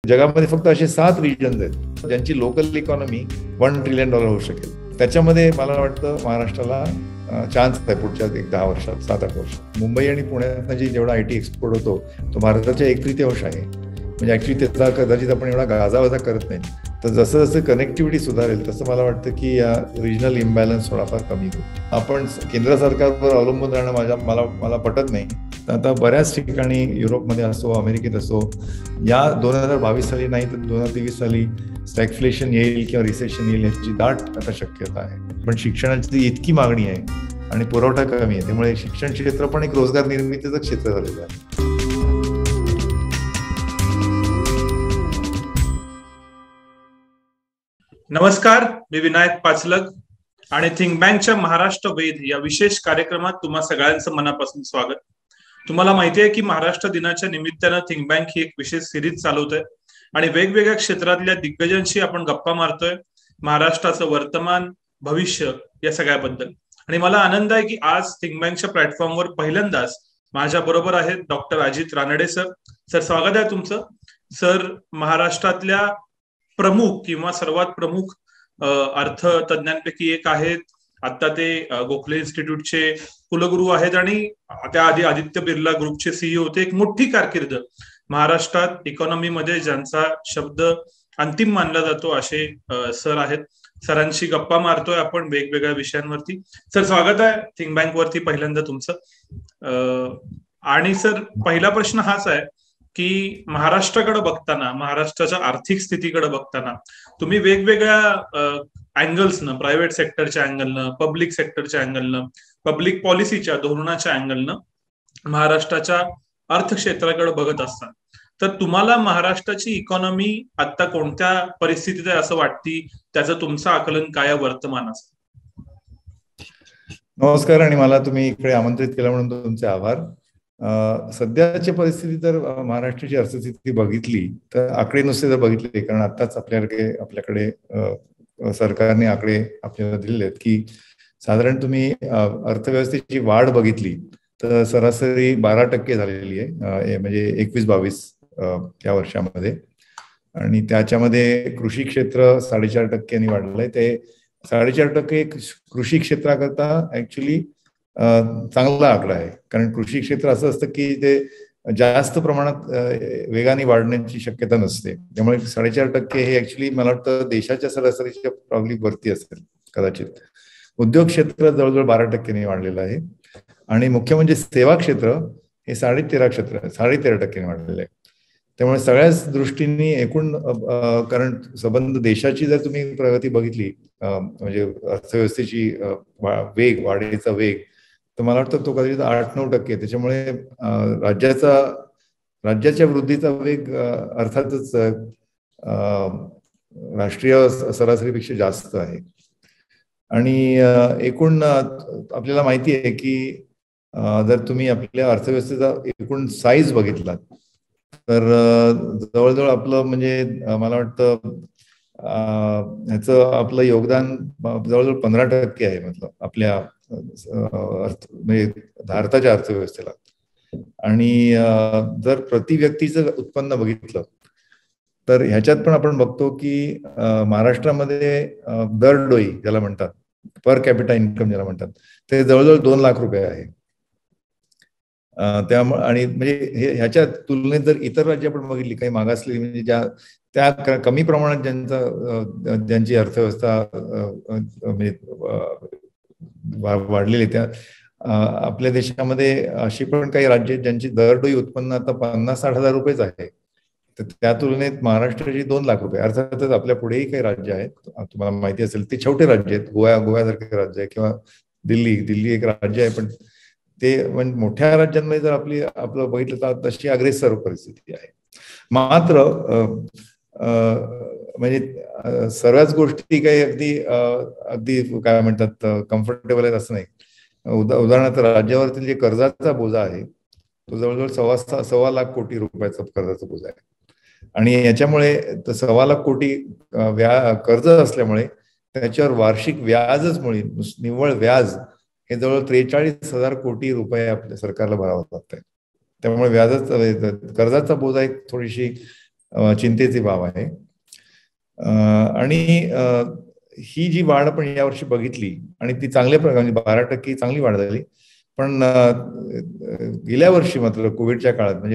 जगामध्ये फक्त असे 7 रिजन्स आहेत ज्यांची लोकल इकॉनॉमी $1 ट्रिलियन होऊ शकेल. त्याच्यामध्ये मला वाटतं महाराष्ट्राला चान्स आहे पुढच्या 10 वर्षात, 7-8 वर्षात. मुंबई आणि पुण्यात जी जेवढा IT एक्सपोर्ट होतो तो भारताच्या 1/3 आहे. म्हणजे ऍक्च्युली त्याचा कदाचित आपण एवढा गाजावाजा करत नाही. तर जसं जसं कनेक्टिव्हिटी सुधारेल तसं मला वाटतं की या रिजनल इम्बॅलन्स थोडाफार कमी होईल. आपण केंद्र सरकारवर अवलंबून राहणं मला पटत नाही. आता बऱ्याच ठिकाणी युरोपमध्ये असो, अमेरिकेत असो, या 2022 साली नाही तर 2023 साली स्टॅगफ्लेशन येईल किंवा रिसेशन येईल याची दाट आता शक्यता आहे. पण शिक्षणाची इतकी मागणी आहे आणि पुरवठा कमी आहे, त्यामुळे शिक्षण क्षेत्र पण एक रोजगार निर्मितीचं क्षेत्र झालेलं आहे. नमस्कार, मी विनायक पाचलक आणि थिंक बँकच्या महाराष्ट्र वेध या विशेष कार्यक्रमात तुम्हा सगळ्यांचं मनापासून स्वागत. तुम्हाला माहिती आहे की महाराष्ट्र दिनाच्या निमित्तानं थिंक बँक ही एक विशेष सिरीज चालवतोय आणि वेगवेगळ्या क्षेत्रातल्या दिग्गजांशी आपण गप्पा मारतोय महाराष्ट्राचं वर्तमान, भविष्य या सगळ्याबद्दल. आणि मला आनंद आहे की आज थिंक बँकच्या प्लॅटफॉर्मवर पहिल्यांदाच माझ्या बरोबर आहेत doctor Ajit Ranade sir. Sir, स्वागत आहे तुमचं. सर महाराष्ट्रातल्या प्रमुख किंवा सर्वात प्रमुख अर्थतज्ञांपैकी एक आहेत. आता ते गोखले इन्स्टिट्यूटचे कुलगुरू आहेत आणि त्याआधी आदित्य बिर्ला ग्रुपचे CEO होते. एक मोठी कारकीर्द महाराष्ट्रात इकॉनॉमीमध्ये ज्यांचा शब्द अंतिम मानला जातो असे सर आहेत. सरांशी गप्पा मारतोय आपण वेगवेगळ्या विषयांवरती. सर, स्वागत आहे थिंक बँक वरती पहिल्यांदा तुमचं. आणि सर, पहिला प्रश्न हाच आहे की महाराष्ट्राकडे बघताना, महाराष्ट्राच्या आर्थिक स्थितीकडे बघताना तुम्ही वेगवेगळ्या अँगल्सनं, प्रायव्हेट सेक्टरच्या अँगलनं, पब्लिक सेक्टरच्या अँगलनं, पब्लिक पॉलिसीच्या धोरणाच्या अँगलनं महाराष्ट्राच्या अर्थक्षेत्राकडे बघत असतात. तर तुम्हाला महाराष्ट्राची इकॉनॉमी आता कोणत्या परिस्थितीत आहे असं वाटते? त्याचं तुमचं आकलन काय वर्तमानाचं? नमस्कार आणि मला तुम्ही इकडे आमंत्रित केलं म्हणून तुमचे आभार. सध्याची परिस्थिती जर महाराष्ट्राची अर्थस्थिती बघितली तर आकडे नुसते जर बघितले, कारण आताच आपल्याकडे सरकारने आकडे आपल्याला दिलेले आहेत की साधारण तुम्ही अर्थव्यवस्थेची वाढ बघितली तर सरासरी 12% झालेली आहे, म्हणजे 21-22 या वर्षामध्ये. आणि त्याच्यामध्ये कृषी क्षेत्र 4.5% वाढलंय. ते 4.5% कृषी क्षेत्राकरता ऍक्च्युली चांगला आकडा आहे, कारण कृषी क्षेत्र असं असतं की ते जास्त प्रमाणात वेगाने वाढण्याची शक्यता नसते. त्यामुळे 4.5% हे ऍक्च्युली मला वाटतं देशाच्या सरासरीच्या प्रॉब्ली वरती असेल कदाचित. उद्योग क्षेत्र जवळजवळ 12% वाढलेलं आहे आणि मुख्य म्हणजे सेवा क्षेत्र हे 13.5% वाढलेलं आहे. त्यामुळे सगळ्याच दृष्टींनी एकूण कारण संबंध देशाची जर तुम्ही प्रगती बघितली, म्हणजे अर्थव्यवस्थेची वाढीचा वेग, तर मला वाटतं तो कदाचित 8-9%. त्याच्यामुळे राज्याच्या वृद्धीचा वेग अर्थातच राष्ट्रीय सरासरीपेक्षा जास्त आहे. आणि एकूण आपल्याला माहिती आहे की जर तुम्ही आपल्या अर्थव्यवस्थेचा एकूण साईज बघितला तर जवळजवळ आपलं म्हणजे मला वाटतं ह्याचं आपलं योगदान जवळजवळ 15% आहे, मतलब आपल्या म्हणजे भारताच्या अर्थव्यवस्थेला. आणि जर प्रति व्यक्तीचं उत्पन्न बघितलं तर ह्याच्यात पण आपण बघतो की महाराष्ट्रामध्ये दरडोई ज्याला म्हणतात, पर कॅपिटा इन्कम ज्याला म्हणतात, ते जवळजवळ 2 लाख रुपये आहे. त्यामुळे आणि म्हणजे ह्याच्या तुलनेत जर इतर राज्य आपण बघितली, काही मागासलेली म्हणजे त्या कमी प्रमाणात ज्यांची अर्थव्यवस्था म्हणजे वाढलेली, त्या आपल्या देशामध्ये अशी पण काही राज्य आहेत ज्यांची दरडोई उत्पन्न आता 50-60 हजार रुपयेच आहे. तर त्या तुलनेत महाराष्ट्राची 2 लाख रुपये. अर्थातच आपल्या पुढेही काही राज्य आहेत, तुम्हाला माहिती असेल, ते छोटे राज्य आहेत. गोव्यासारखे राज्य आहे किंवा दिल्ली एक राज्य आहे, पण ते म्हणजे मोठ्या राज्यांमध्ये जर आपलं बघितलं तर तशी अग्रेसर परिस्थिती आहे. मात्र म्हणजे सर्वच गोष्टी काही अगदी काय म्हणतात कम्फर्टेबल आहेत असं नाही. उदाहरणार्थ राज्यावरती जे कर्जाचा बोजा आहे तो जवळजवळ 1.25 लाख कोटी रुपयाचा कर्जाचा बोजा आहे. आणि याच्यामुळे 1.25 लाख कोटी कर्ज असल्यामुळे त्याच्यावर वार्षिक व्याजच निव्वळ व्याज हे जवळ 43,000 कोटी रुपये आपल्या सरकारला भरावं लागत आहे. त्यामुळे कर्जाचा बोजा एक थोडीशी चिंतेची बाब आहे. आणि ही जी वाढ आपण यावर्षी बघितली आणि ती चांगल्या प्रकारे 12% चांगली वाढ झाली. पण गेल्या वर्षी मात्र कोविडच्या काळात म्हणजे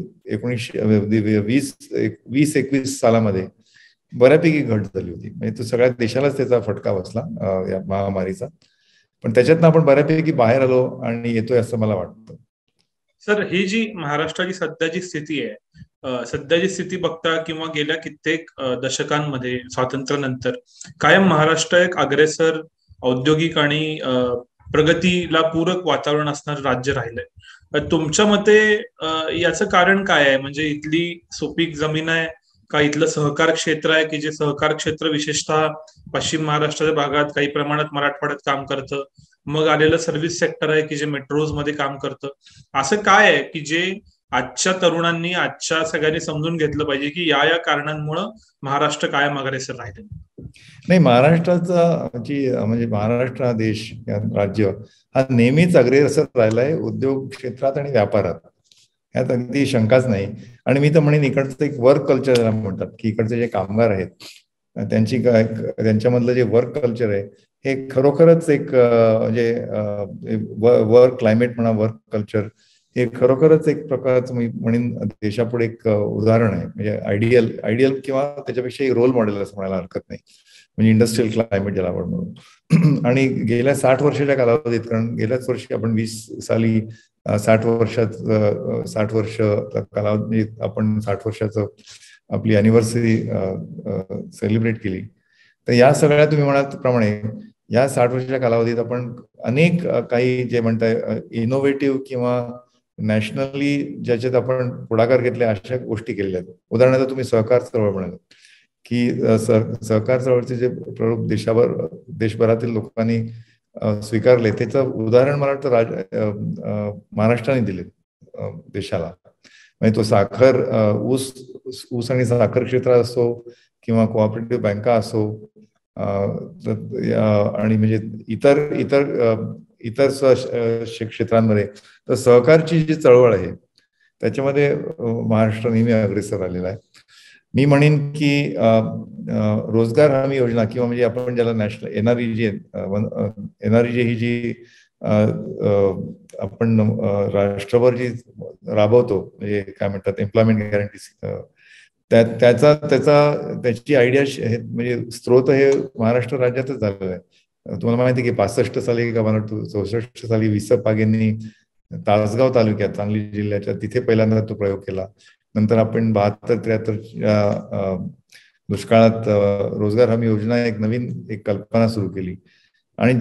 2021 सालामध्ये बऱ्यापैकी घट झाली होती. म्हणजे तो सगळ्या देशालाच त्याचा फटका बसला या महामारीचा. पण त्याच्यातनं आपण बऱ्यापैकी बाहेर आलो आणि येतोय असं मला वाटतं. सर, ही जी महाराष्ट्राची सध्याची स्थिती आहे, सध्याची स्थिती बघता किंवा गेल्या कित्येक दशकांमध्ये स्वातंत्र्यानंतर कायम महाराष्ट्र एक अग्रेसर, औद्योगिक आणि प्रगतीला पूरक वातावरण असणारं राज्य राहिलंय. तुमच्या मते याचं कारण काय आहे? म्हणजे इथली सुपीक जमीन आहे का, इथलं सहकार क्षेत्र आहे की जे सहकार क्षेत्र विशेषतः पश्चिम महाराष्ट्राच्या भागात, काही प्रमाणात मराठवाड्यात काम करतं, मग आलेलं सर्व्हिस सेक्टर आहे की जे मेट्रोज मध्ये काम करतं? असं काय आहे की जे आजच्या तरुणांनी, आजच्या सगळ्यांनी समजून घेतलं पाहिजे की या कारणांमुळे महाराष्ट्र कायम अग्रेसर राहिले? नाही, महाराष्ट्राचा म्हणजे महाराष्ट्र हा देश, राज्य हा नेहमीच अग्रेसर राहिलाय उद्योग क्षेत्रात आणि व्यापारात, यात अगदी शंकाच नाही. आणि मी तर म्हणेन इकडचं एक वर्क कल्चर म्हणतात की इकडचे जे कामगार आहेत त्यांच्यामधलं जे वर्क कल्चर आहे हे खरोखरच एक म्हणजे वर्क क्लायमेट म्हणा, वर्क कल्चर हे खरोखरच एक प्रकारचं मी म्हणेन देशापुढे एक उदाहरण आहे. म्हणजे आयडियल किंवा त्याच्यापेक्षा एक रोल मॉडेल असं म्हणायला हरकत नाही. म्हणजे इंडस्ट्रियल क्लायमेट ज्याला आपण म्हणू. आणि गेल्या 60 वर्षाच्या कालावधीत, कारण गेल्याच वर्षी आपण 20 साली 60 वर्ष कालावधी आपण 60 वर्षाचं आपली अॅनिव्हर्सरी सेलिब्रेट केली. तर या सगळ्या तुम्ही म्हणाल्याप्रमाणे या 60 वर्षाच्या कालावधीत आपण अनेक काही जे म्हणताय इनोव्हेटिव्ह किंवा नॅशनली ज्याच्यात आपण पुढाकार घेतले अशा गोष्टी केलेल्या आहेत. उदाहरणार्थ तुम्ही सहकार चळवळ म्हणाल की सहकार चळवळीचे जे प्ररूप देशभरातील लोकांनी स्वीकारले, त्याचं उदाहरण मला वाटतं महाराष्ट्राने दिले देशाला. म्हणजे तो साखर, ऊस आणि साखर क्षेत्र असो किंवा कोऑपरेटिव्ह बँका असो आणि म्हणजे इतर क्षेत्रांमध्ये, तर सहकारची जी चळवळ आहे त्याच्यामध्ये महाराष्ट्र नेहमी अग्रेसर आलेला आहे. मी म्हणेन की रोजगार हमी योजना किंवा म्हणजे आपण ज्याला नॅशनल एनआरईजी ही जी आपण राष्ट्रभर जी राबवतो, म्हणजे काय म्हणतात एम्प्लॉयमेंट गॅरंटी, त्याची आयडिया म्हणजे स्त्रोत हे महाराष्ट्र राज्यातच झालेलं आहे. तुम्हाला माहिती आहे की 65 साली का 64 साली विस पागेंनी तासगाव तालुक्यात, सांगली जिल्ह्याच्या तिथे पहिल्यांदा तो प्रयोग केला. नंतर आपण 72-73 दुष्काळात रोजगार हमी योजना एक नवीन कल्पना सुरू केली. आणि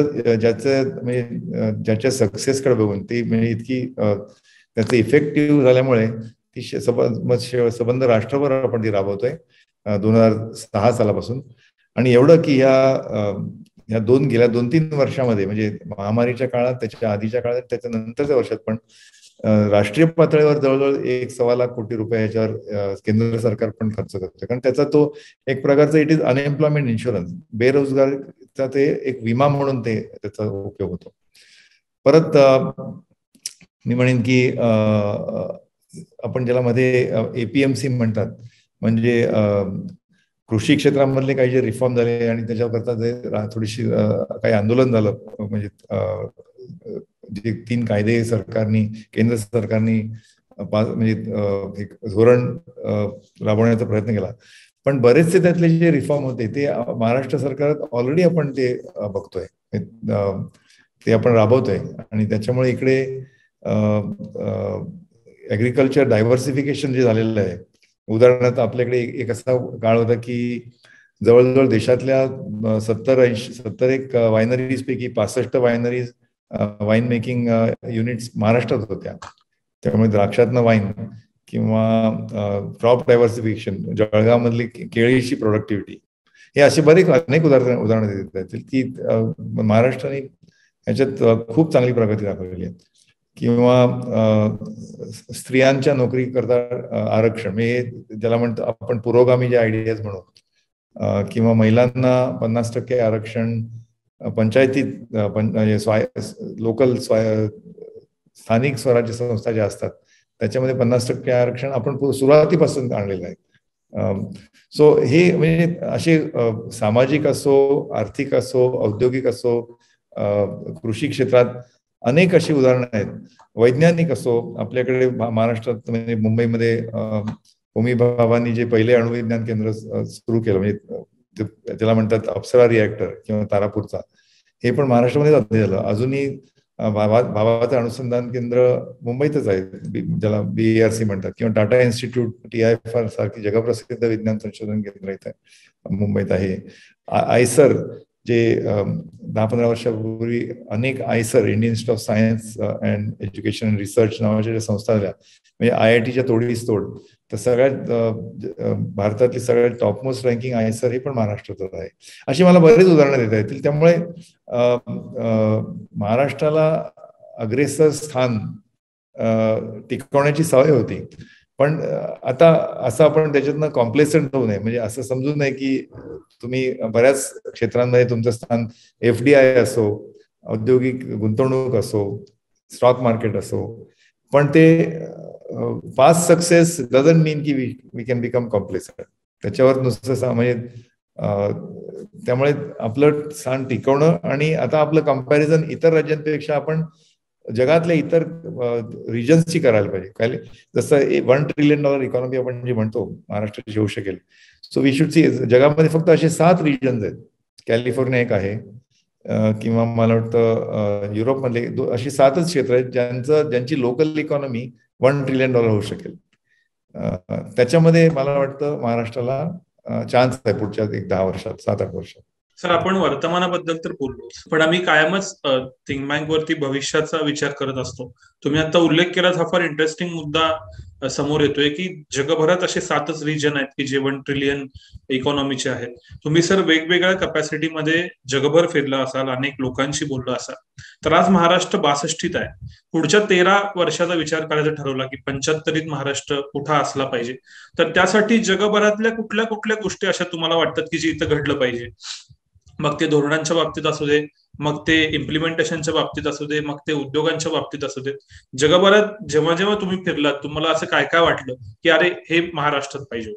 ज्याच्या सक्सेसकडे बघून ती म्हणजे इतकी त्याचं इफेक्टिव्ह झाल्यामुळे ती संबंध राष्ट्रभर आपण ती राबवतोय 2006 सालापासून. आणि एवढं की गेल्या 2-3 वर्षामध्ये, म्हणजे महामारीच्या काळात, त्याच्या आधीच्या काळात, त्याच्या नंतरच्या वर्षात पण राष्ट्रीय पातळीवर जवळजवळ 1.25 लाख कोटी रुपये याच्यावर केंद्र सरकार पण खर्च करतं. कारण त्याचा तो एक प्रकारचा इट इज अनएम्प्लॉयमेंट इन्शुरन्स, बेरोजगारीचा ते एक विमा म्हणून त्याचा उपयोग होतो. परत मी म्हणेन की आपण ज्याला मध्ये एपीएमसी म्हणतात, म्हणजे कृषी क्षेत्रामधले काही जे रिफॉर्म झाले आणि त्याच्याकरता जे थोडीशी काही आंदोलन झालं, म्हणजे जे 3 कायदे केंद्र सरकारनी म्हणजे एक धोरण राबवण्याचा प्रयत्न केला. पण बरेचसे त्यातले जे रिफॉर्म होते ते महाराष्ट्र सरकारात ऑलरेडी आपण ते बघतोय, ते आपण राबवतोय. आणि त्याच्यामुळे इकडे ऍग्रिकल्चर डायव्हर्सिफिकेशन जे झालेलं आहे, उदाहरणार्थ आपल्याकडे एक असा काळ होता की जवळजवळ देशातल्या 70 वायनरीज पैकी 65 वायनरीज वाईन मेकिंग युनिट्स महाराष्ट्रात होत्या. त्यामुळे द्राक्षातनं वाईन किंवा क्रॉप डायव्हर्सिफिकेशन, जळगाव मधली केळीची प्रोडक्टिव्हिटी, हे असे अनेक उदाहरणं देता येतील की महाराष्ट्राने ह्याच्यात खूप चांगली प्रगती दाखवलेली आहे. किंवा स्त्रियांच्या नोकरी करता आरक्षण, म्हणजे ज्याला म्हणतो आपण पुरोगामी जे आयडियाज म्हणू, किंवा महिलांना 50% आरक्षण पंचायतीत, लोकल स्थानिक स्वराज्य संस्था ज्या असतात त्याच्यामध्ये 50% आरक्षण आपण सुरुवातीपासून आणलेलं आहे. सो हे म्हणजे असे सामाजिक असो, आर्थिक असो, औद्योगिक असो, कृषी क्षेत्रात अनेक अशी उदाहरणं आहेत. वैज्ञानिक असो, आपल्याकडे महाराष्ट्रात म्हणजे मुंबईमध्ये होमी भाभांनी जे पहिले अणुविज्ञान केंद्र सुरू केलं, म्हणजे त्याला म्हणतात अप्सरा रिॲक्टर किंवा तारापूरचा, हे पण महाराष्ट्रामध्ये झालं. अजूनही भाभाचं अनुसंधान केंद्र मुंबईतच आहे, ज्याला BARC म्हणतात, किंवा टाटा इन्स्टिट्यूट TIFR सारखी जगप्रसिद्ध विज्ञान संशोधन केंद्र इथे मुंबईत आहे. आयसर जे 10-15 वर्षापूर्वी अनेक IISER, Indian institute of science and education and research नावाच्या ज्या संस्था आल्या, म्हणजे IITच्या तोडीस तोड, तर सगळ्यात भारतातली सगळ्यात टॉपमोस्ट रँकिंग आयसर ही पण महाराष्ट्रातच आहे. अशी मला बरेच उदाहरणं देता येतील. त्यामुळे महाराष्ट्राला अग्रेसर स्थान टिकवण्याची सवय होती. पण आता असं आपण त्याच्यातनं कॉम्प्लेसंट होऊ नये, म्हणजे असं समजू नये की तुम्ही बऱ्याच क्षेत्रांमध्ये तुमचं स्थान FDI असो, औद्योगिक गुंतवणूक असो, स्टॉक मार्केट असो, पण ते फास्ट सक्सेस डझंट मीन की वी कॅन बिकम कॉम्प्लेसंट. त्याच्यावर नुसतं म्हणजे त्यामुळे आपलं स्थान टिकवणं, आणि आता आपलं कंपॅरिझन इतर राज्यांपेक्षा आपण जगातल्या इतर रिजन्सची करायला पाहिजे. काय जसं $1 ट्रिलियन इकॉनॉमी आपण जे म्हणतो महाराष्ट्राची होऊ शकेल, सो वी शुड सी जगामध्ये फक्त असे 7 रिजन्स आहेत. कॅलिफोर्निया एक आहे, किंवा मला वाटतं युरोपमधले अशी 7च क्षेत्र आहेत ज्यांची लोकल इकॉनॉमी $1 ट्रिलियन होऊ शकेल. त्याच्यामध्ये मला वाटतं महाराष्ट्राला चान्स आहे पुढच्या 10 वर्षात, 7-8 वर्षात. सर, आपण वर्तमानाबद्दल तर बोललो, पण आम्ही कायमच थिंक बँक वरती भविष्याचा विचार करत असतो. तुम्ही आता उल्लेख केला, हा फार इंटरेस्टिंग मुद्दा समोर येतोय की जगभरात असे 7च रिजन आहेत की जे $1 ट्रिलियन इकॉनॉमीचे आहेत. तुम्ही सर वेगवेगळ्या कॅपॅसिटीमध्ये जगभर फिरला असाल, अनेक लोकांशी बोलला असाल, तर आज महाराष्ट्र 62th आहे. पुढच्या 13 वर्षाचा विचार करायचा ठरवला की 75th महाराष्ट्र कुठं असला पाहिजे, तर त्यासाठी जगभरातल्या कुठल्या कुठल्या गोष्टी अशा तुम्हाला वाटतात की जे इथं घडलं पाहिजे? मग ते धोरणांच्या बाबतीत असू दे, मग ते इम्प्लिमेंटेशनच्या बाबतीत असू दे, मग ते उद्योगांच्या बाबतीत असू दे. जगभरात जेव्हा जेव्हा तुम्ही फिरलात, तुम्हाला असं काय काय वाटलं की अरे हे महाराष्ट्रात पाहिजे?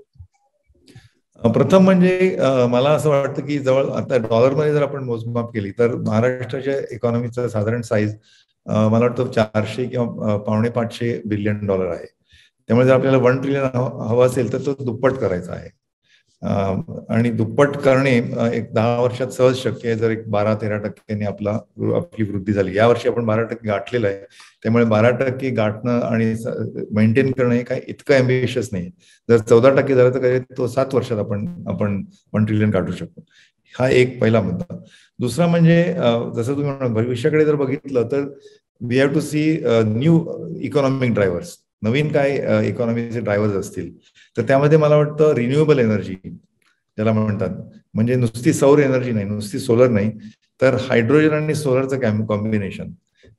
प्रथम म्हणजे मला असं वाटतं की जवळ आता डॉलरमध्ये जर आपण मोजमाप केली तर महाराष्ट्राच्या इकॉनॉमीचं साधारण साईज मला वाटतं 400 किंवा $550 बिलियन आहे. त्यामुळे जर आपल्याला $1 ट्रिलियन हवा असेल तर तो दुप्पट करायचा आहे, आणि दुप्पट करणे एक 10 वर्षात सहज शक्य आहे जर एक 12-13% आपली वृद्धी झाली. यावर्षी आपण 12% गाठलेलं आहे, त्यामुळे 12% गाठणं आणि मेंटेन करणं हे काय इतकं अँबिशियस नाही. जर 14% झालं तर काय तो 7 वर्षात आपण $1 ट्रिलियन गाठू शकतो. हा एक पहिला मुद्दा. दुसरा म्हणजे जसं तुम्ही म्हणा, भविष्याकडे जर बघितलं तर we have to see new economic drivers. नवीन काय इकॉनॉमीचे ड्रायव्हर्स असतील तर त्यामध्ये मला वाटतं रिन्युएबल एनर्जी ज्याला म्हणतात, म्हणजे नुसती सौर एनर्जी नाही, नुसती सोलर नाही, तर हायड्रोजन आणि सोलरचं कॉम्बिनेशन.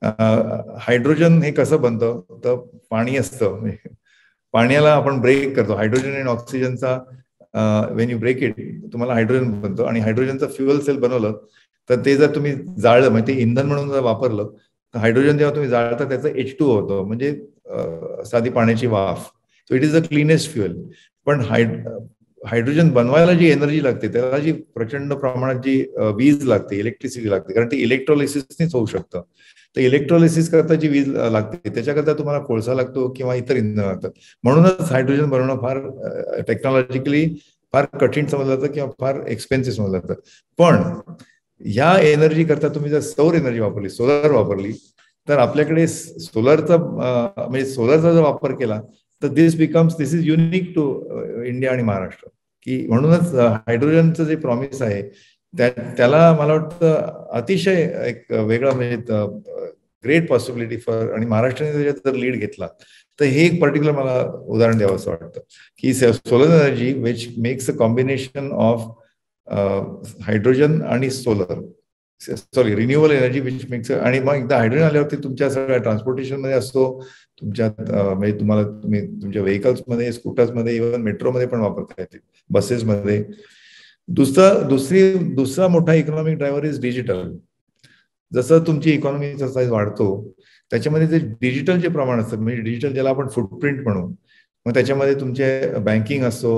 हायड्रोजन हे कसं बनतं, तर पाणी असतं, पाण्याला आपण ब्रेक करतो, हायड्रोजन आणि ऑक्सिजनचा वेन यू ब्रेक इट तुम्हाला हायड्रोजन बनतो, आणि हायड्रोजनचं फ्युएल सेल बनवलं तर ते जर तुम्ही जाळलं, म्हणजे ते इंधन म्हणून जर वापरलं तर हायड्रोजन जेव्हा तुम्ही जाळता त्याचं H2O होतं, म्हणजे साधी पाण्याची वाफ. So it is the cleanest fuel. पण हायड्रोजन बनवायला जी एनर्जी लागते, त्याला जी प्रचंड प्रमाणात जी वीज लागते, इलेक्ट्रिसिटी लागते, कारण ते इलेक्ट्रोलिसिसनीच होऊ शकतं. तर इलेक्ट्रोलिसिस करता जी वीज लागते त्याच्याकरता तुम्हाला कोळसा लागतो किंवा इतर इंधन लागतात. म्हणूनच हायड्रोजन बनवणं फार टेक्नॉलॉजिकली फार कठीण समजलं जातं किंवा फार एक्सपेन्सिव्ह समजलं जातं. पण ह्या एनर्जी करता तुम्ही जर सौर एनर्जी वापरली, सोलर वापरली, तर आपल्याकडे सोलरचा म्हणजे सोलरचा जर वापर केला तर this is unique to India आणि महाराष्ट्र. की म्हणूनच हायड्रोजनचं जे प्रॉमिस आहे त्याला मला वाटतं अतिशय एक वेगळा म्हणजे ग्रेट पॉसिबिलिटी फॉर, आणि महाराष्ट्राने त्याच्यात जर लीड घेतला तर हे एक पर्टिक्युलर मला उदाहरण द्यावं असं वाटतं की solar energy which makes a combination of hydrogen आणि solar, sorry renewable energy which makes, आणि मग एकदा हायड्रोजन आल्यावरती तुमच्या सगळ्या ट्रान्सपोर्टेशन मध्ये असतो, तुमच्यात म्हणजे तुम्ही तुमच्या व्हेकल्समध्ये, स्कूटर्समध्ये, इव्हन मेट्रोमध्ये पण वापरता येते, बसेसमध्ये. दुसरा मोठा इकॉनॉमिक ड्रायव्हर इज डिजिटल. जसं तुमची इकॉनॉमीचा साईज वाढतो त्याच्यामध्ये जे डिजिटल जे प्रमाण असतं, म्हणजे डिजिटल ज्याला आपण फुटप्रिंट म्हणू, मग त्याच्यामध्ये तुमचे बँकिंग असो,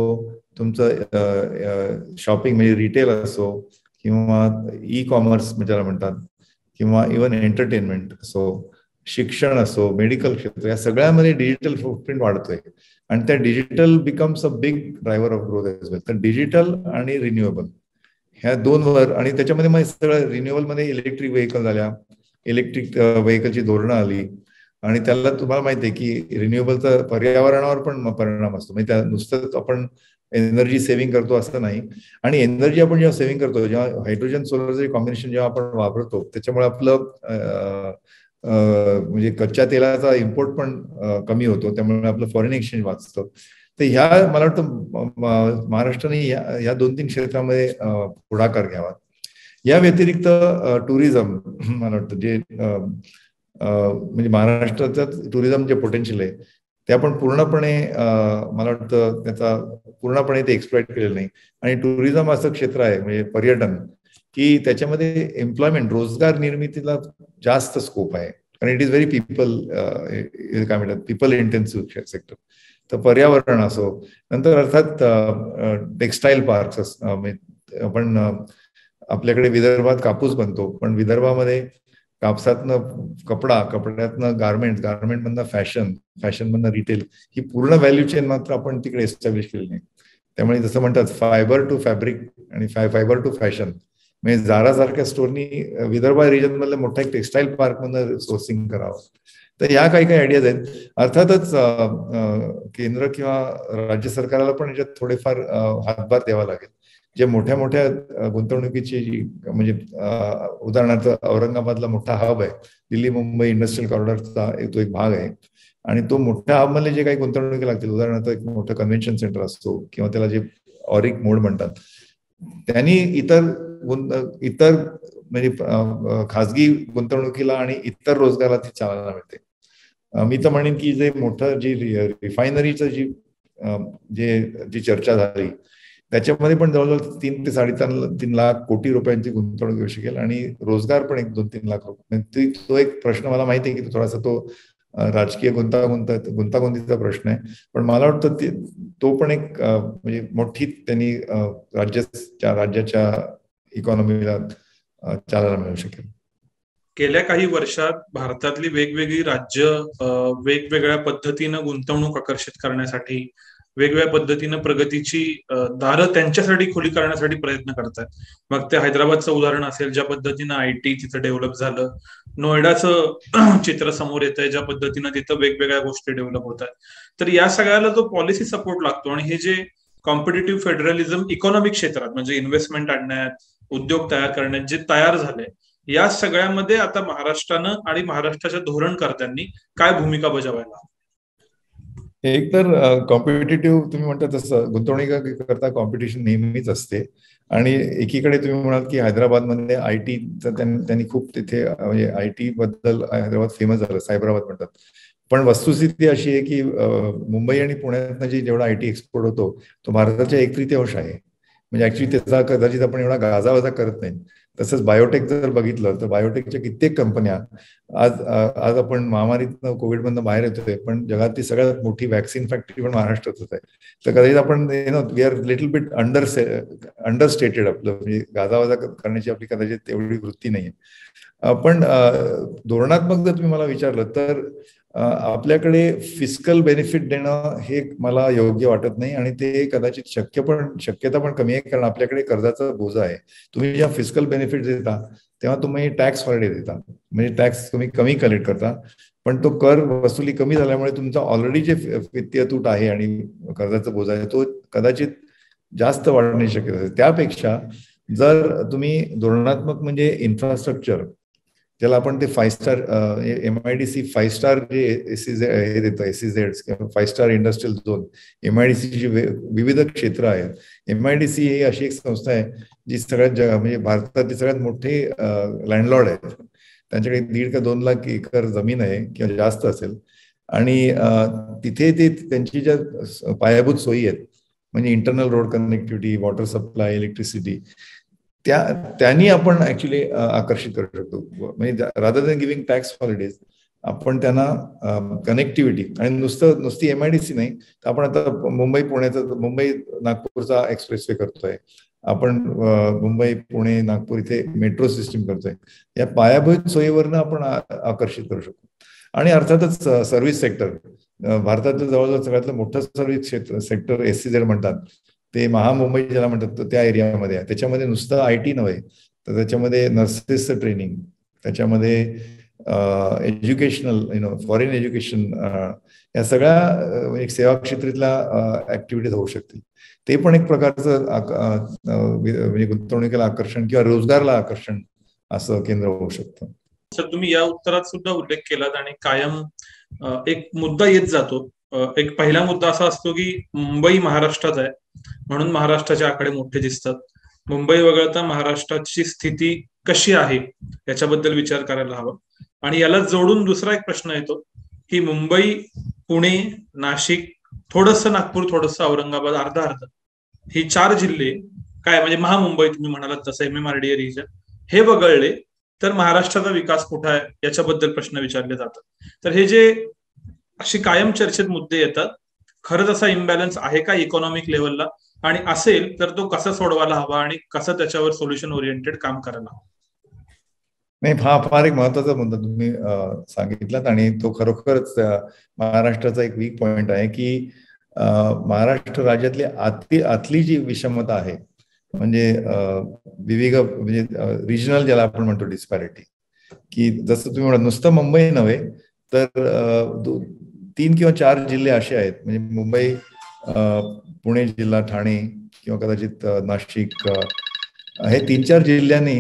तुमचं शॉपिंग म्हणजे रिटेल असो, किंवा ई कॉमर्स ज्याला म्हणतात, किंवा इव्हन एंटरटेनमेंट असो, शिक्षण असो, मेडिकल क्षेत्र, या सगळ्यामध्ये डिजिटल फुटप्रिंट वाढतोय. आणि त्या digital becomes a big driver of growth as well. तर डिजिटल आणि रिन्युएबल ह्या दोनवर, आणि त्याच्यामध्ये मग सगळं रिन्युएबल मध्ये इलेक्ट्रिक व्हेकल झाल्या, इलेक्ट्रिक व्हेकलची धोरणं आली, आणि त्याला तुम्हाला माहिती आहे की रिन्युएबलचा पर्यावरणावर पण परिणाम असतो. म्हणजे त्या नुसतंच आपण एनर्जी सेव्हिंग करतो असं नाही. आणि एनर्जी आपण जेव्हा सेव्हिंग करतो, जेव्हा हायड्रोजन सोलरचं कॉम्बिनेशन जेव्हा आपण वापरतो, त्याच्यामुळे आपलं म्हणजे कच्च्या तेलाचा इम्पोर्ट पण कमी होतो, त्यामुळे आपलं फॉरेन एक्सचेंज वाचतं. तर ह्या मला वाटतं महाराष्ट्राने या 2-3 क्षेत्रामध्ये पुढाकार घ्यावा. या व्यतिरिक्त टुरिझम मला वाटतं जे म्हणजे महाराष्ट्राचं टुरिझम जे पोटेन्शियल आहे ते आपण पूर्णपणे मला वाटतं त्याचा पूर्णपणे ते एक्सप्लॉइट केलेलं नाही. आणि टुरिझम असं क्षेत्र आहे म्हणजे पर्यटन की त्याच्यामध्ये एम्प्लॉयमेंट, रोजगार निर्मितीला जास्त स्कोप आहे, कारण इट इज व्हेरी काय म्हणतात पीपल इंटेन्सिव्ह सेक्टर. तर पर्यावरण असो, नंतर अर्थात टेक्स्टाईल पार्क्स आपण आपल्याकडे विदर्भात कापूस बनतो, पण विदर्भामध्ये कापसातनं कपडा, कपड्यातनं गार्मेंटमधनं फॅशनमधनं रिटेल, ही पूर्ण व्हॅल्यू चेन मात्र आपण तिकडे एस्टॅब्लिश केली नाही. त्यामुळे जसं म्हणतात फायबर टू फॅब्रिक आणि फायबर टू फॅशन, म्हणजे झारा सारख्या स्टोरनी विदर्भ रिजन मधल्या मोठा एक टेक्स्टाईल पार्क मधनं सोर्सिंग करावं. तर ह्या काही काही आयडियाज आहेत. अर्थातच केंद्र किंवा राज्य सरकारला पण याच्यात थोडेफार हातभार द्यावा लागेल. जे मोठ्या मोठ्या गुंतवणुकीची जी म्हणजे उदाहरणार्थ औरंगाबादला मोठा हब आहे, दिल्ली मुंबई इंडस्ट्रियल कॉरिडॉरचा तो एक भाग आहे, आणि तो मोठ्या हब मधले जे काही गुंतवणुकी लागतील, उदाहरणार्थ एक मोठं कन्व्हेन्शन सेंटर असतो किंवा त्याला जे ऑरिक मोड म्हणतात, त्यांनी इतर म्हणजे खासगी गुंतवणुकीला आणि इतर रोजगाराला ती चालना मिळते. मी तर म्हणेन की जे मोठं जी रिफायनरीचं जी चर्चा झाली त्याच्यामध्ये पण जवळजवळ 3 ते 3.5 लाख कोटी रुपयांची गुंतवणूक येऊ शकेल, आणि रोजगार पण 1-2-3 लाख रुपये. तो एक प्रश्न मला माहिती आहे की थोडासा तो राजकीय गुंतागुंतीचा प्रश्न आहे, पण मला वाटतं तो पण एक म्हणजे मोठी त्यांनी राज्याच्या इकॉनॉमीला चालना मिळू शकेल. गेल्या काही वर्षात भारतातली वेगवेगळी राज्य वेगवेगळ्या पद्धतीनं गुंतवणूक आकर्षित करण्यासाठी, वेगवेगळ्या पद्धतीनं प्रगतीची दारं त्यांच्यासाठी खुली करण्यासाठी प्रयत्न करतात. मग ते हैदराबादचं उदाहरण असेल, ज्या पद्धतीनं IT तिथं डेव्हलप झालं, नोएडाचं चित्र समोर येत आहे, ज्या पद्धतीनं तिथं वेगवेगळ्या गोष्टी डेव्हलप होत आहेत. तर या सगळ्याला जो पॉलिसी सपोर्ट लागतो, आणि हे जे कॉम्पिटेटिव्ह फेडरलिझम इकॉनॉमिक क्षेत्रात म्हणजे इन्व्हेस्टमेंट आणण्यात, उद्योग तयार करण्यात जे तयार झाले, या सगळ्यामध्ये आता महाराष्ट्रानं आणि महाराष्ट्राच्या धोरणकर्त्यांनी काय भूमिका बजावायला? एक तर कॉम्पिटेटिव्ह तुम्ही म्हणता तसं गुंतवणुकीकरता कॉम्पिटिशन नेहमीच असते, आणि एकीकडे तुम्ही म्हणाल की हैदराबादमध्ये IT त्यांनी खूप तिथे म्हणजे IT बद्दल हैदराबाद फेमस झालं, सायबराबाद म्हणतात. पण वस्तुस्थिती अशी आहे की मुंबई आणि पुण्यातनं जेवढा IT एक्सपोर्ट होतो तो भारताच्या 1/3 आहे. म्हणजे ऍक्च्युली त्याचा कदाचित आपण एवढा गाजावाजा करत नाही. तसंच बायोटेक जर बघितलं तर बायोटेकच्या कित्येक कंपन्या आज आपण महामारीतनं कोविडमधनं बाहेर येतोय, पण जगातली सगळ्यात मोठी व्हॅक्सिन फॅक्टरी पण महाराष्ट्रातच आहे. तर कदाचित आपण we are little bit understated, आपलं म्हणजे गाजावाजा करण्याची आपली कदाचित तेवढी वृत्ती नाहीये. पण धोरणात्मक जर तुम्ही मला विचारलं तर आपल्याकडे फिस्कल बेनिफिट देणं हे मला योग्य वाटत नाही, आणि ते कदाचित शक्यता पण कमी आहे, कारण आपल्याकडे कर्जाचा बोजा आहे. तुम्ही जेव्हा फिस्कल बेनिफिट देता तेव्हा तुम्ही टॅक्स हॉलिडे देता, म्हणजे टॅक्स तुम्ही कमी कलेक्ट करता, पण तो कर वसुली कमी झाल्यामुळे तुमचा ऑलरेडी जे वित्तीय तूट आहे आणि कर्जाचा बोजा आहे तो कदाचित जास्त वाढण्याची शक्यता आहे. त्यापेक्षा जर तुम्ही धोरणात्मक म्हणजे इन्फ्रास्ट्रक्चर, ज्याला आपण ते 5 स्टार MIDC 5 स्टार जे हे देतं, SEZ किंवा 5 स्टार इंडस्ट्रियल झोन, MIDC ची विविध क्षेत्र आहेत. MIDC ही अशी एक संस्था आहे जी सगळ्यात म्हणजे भारतातली सगळ्यात मोठी लँडलॉर्ड आहेत. त्यांच्याकडे 1.5 ते 2 लाख एकर जमीन आहे किंवा जास्त असेल, आणि तिथे ते त्यांची ज्या पायाभूत सोयी आहेत म्हणजे internal road connectivity, water supply, electricity, त्यांनी आपण ऍक्च्युली आकर्षित करू शकतो. म्हणजे rather than giving tax holidays आपण त्यांना कनेक्टिव्हिटी आणि नुसती MIDC नाही तर आपण आता मुंबई नागपूरचा एक्सप्रेसवे करतोय, आपण मुंबई पुणे नागपूर इथे मेट्रो सिस्टीम करतोय. या पायाभूत सोयीवरनं आपण आकर्षित करू शकतो. आणि अर्थातच सर्व्हिस सेक्टर, भारतातलं जवळजवळ सगळ्यातलं मोठं सर्व्हिस सेक्टर SEZ म्हणतात ते महामुंबई ज्याला म्हणतात त्या एरियामध्ये आहे. त्याच्यामध्ये नुसतं IT नव्हे तर त्याच्यामध्ये नर्सेसचं ट्रेनिंग, त्याच्यामध्ये एज्युकेशनल फॉरेन एज्युकेशन, या सगळ्या एक सेवा क्षेत्रातल्या ऍक्टिव्हिटीज होऊ शकतील. ते पण एक प्रकारचं म्हणजे गुंतवणुकीला आकर्षण किंवा रोजगारला आकर्षण असं केंद्र होऊ शकतं. सर, तुम्ही या उत्तरात सुद्धा उल्लेख केलात आणि कायम एक मुद्दा येत जातो. एक पहिला मुद्दा असा असतो की मुंबई महाराष्ट्रात आहे म्हणून महाराष्ट्राचे आकडे मोठे दिसतात. मुंबई वगळता महाराष्ट्राची स्थिती कशी आहे याच्याबद्दल विचार करायला हवा. आणि याला जोडून दुसरा एक प्रश्न येतो की मुंबई, पुणे, नाशिक, थोडंसं नागपूर, थोडंसं औरंगाबाद, अर्धा अर्ध ही 4 जिल्हे काय म्हणजे महामुंबई तुम्ही म्हणालात तसं MMRDA रिजन हे वगळले तर महाराष्ट्राचा विकास कुठे आहे याच्याबद्दल प्रश्न विचारले जातात. तर हे जे अशी कायम चर्चेत मुद्दे येतात, खरंच असा इम्बॅलन्स आहे का इकॉनॉमिक लेवलला, आणि असेल तर तो कसा सोडवायला हवा आणि कसं त्याच्यावर सोल्युशन ओरिएंटेड काम करायला हवं? नाही, फार एक महत्वाचा मुद्दा तुम्ही सांगितलात आणि तो खरोखरच महाराष्ट्राचा एक वीक पॉइंट आहे की महाराष्ट्र राज्यातली आतली जी विषमता आहे म्हणजे म्हणजे रिजनल ज्याला आपण म्हणतो डिस्पॅरिटी, की जसं तुम्ही म्हणा नुसतं मुंबई नव्हे तर 3 किंवा 4 जिल्हे असे आहेत म्हणजे मुंबई, पुणे जिल्हा, ठाणे किंवा कदाचित नाशिक, हे 3-4 जिल्ह्यांनी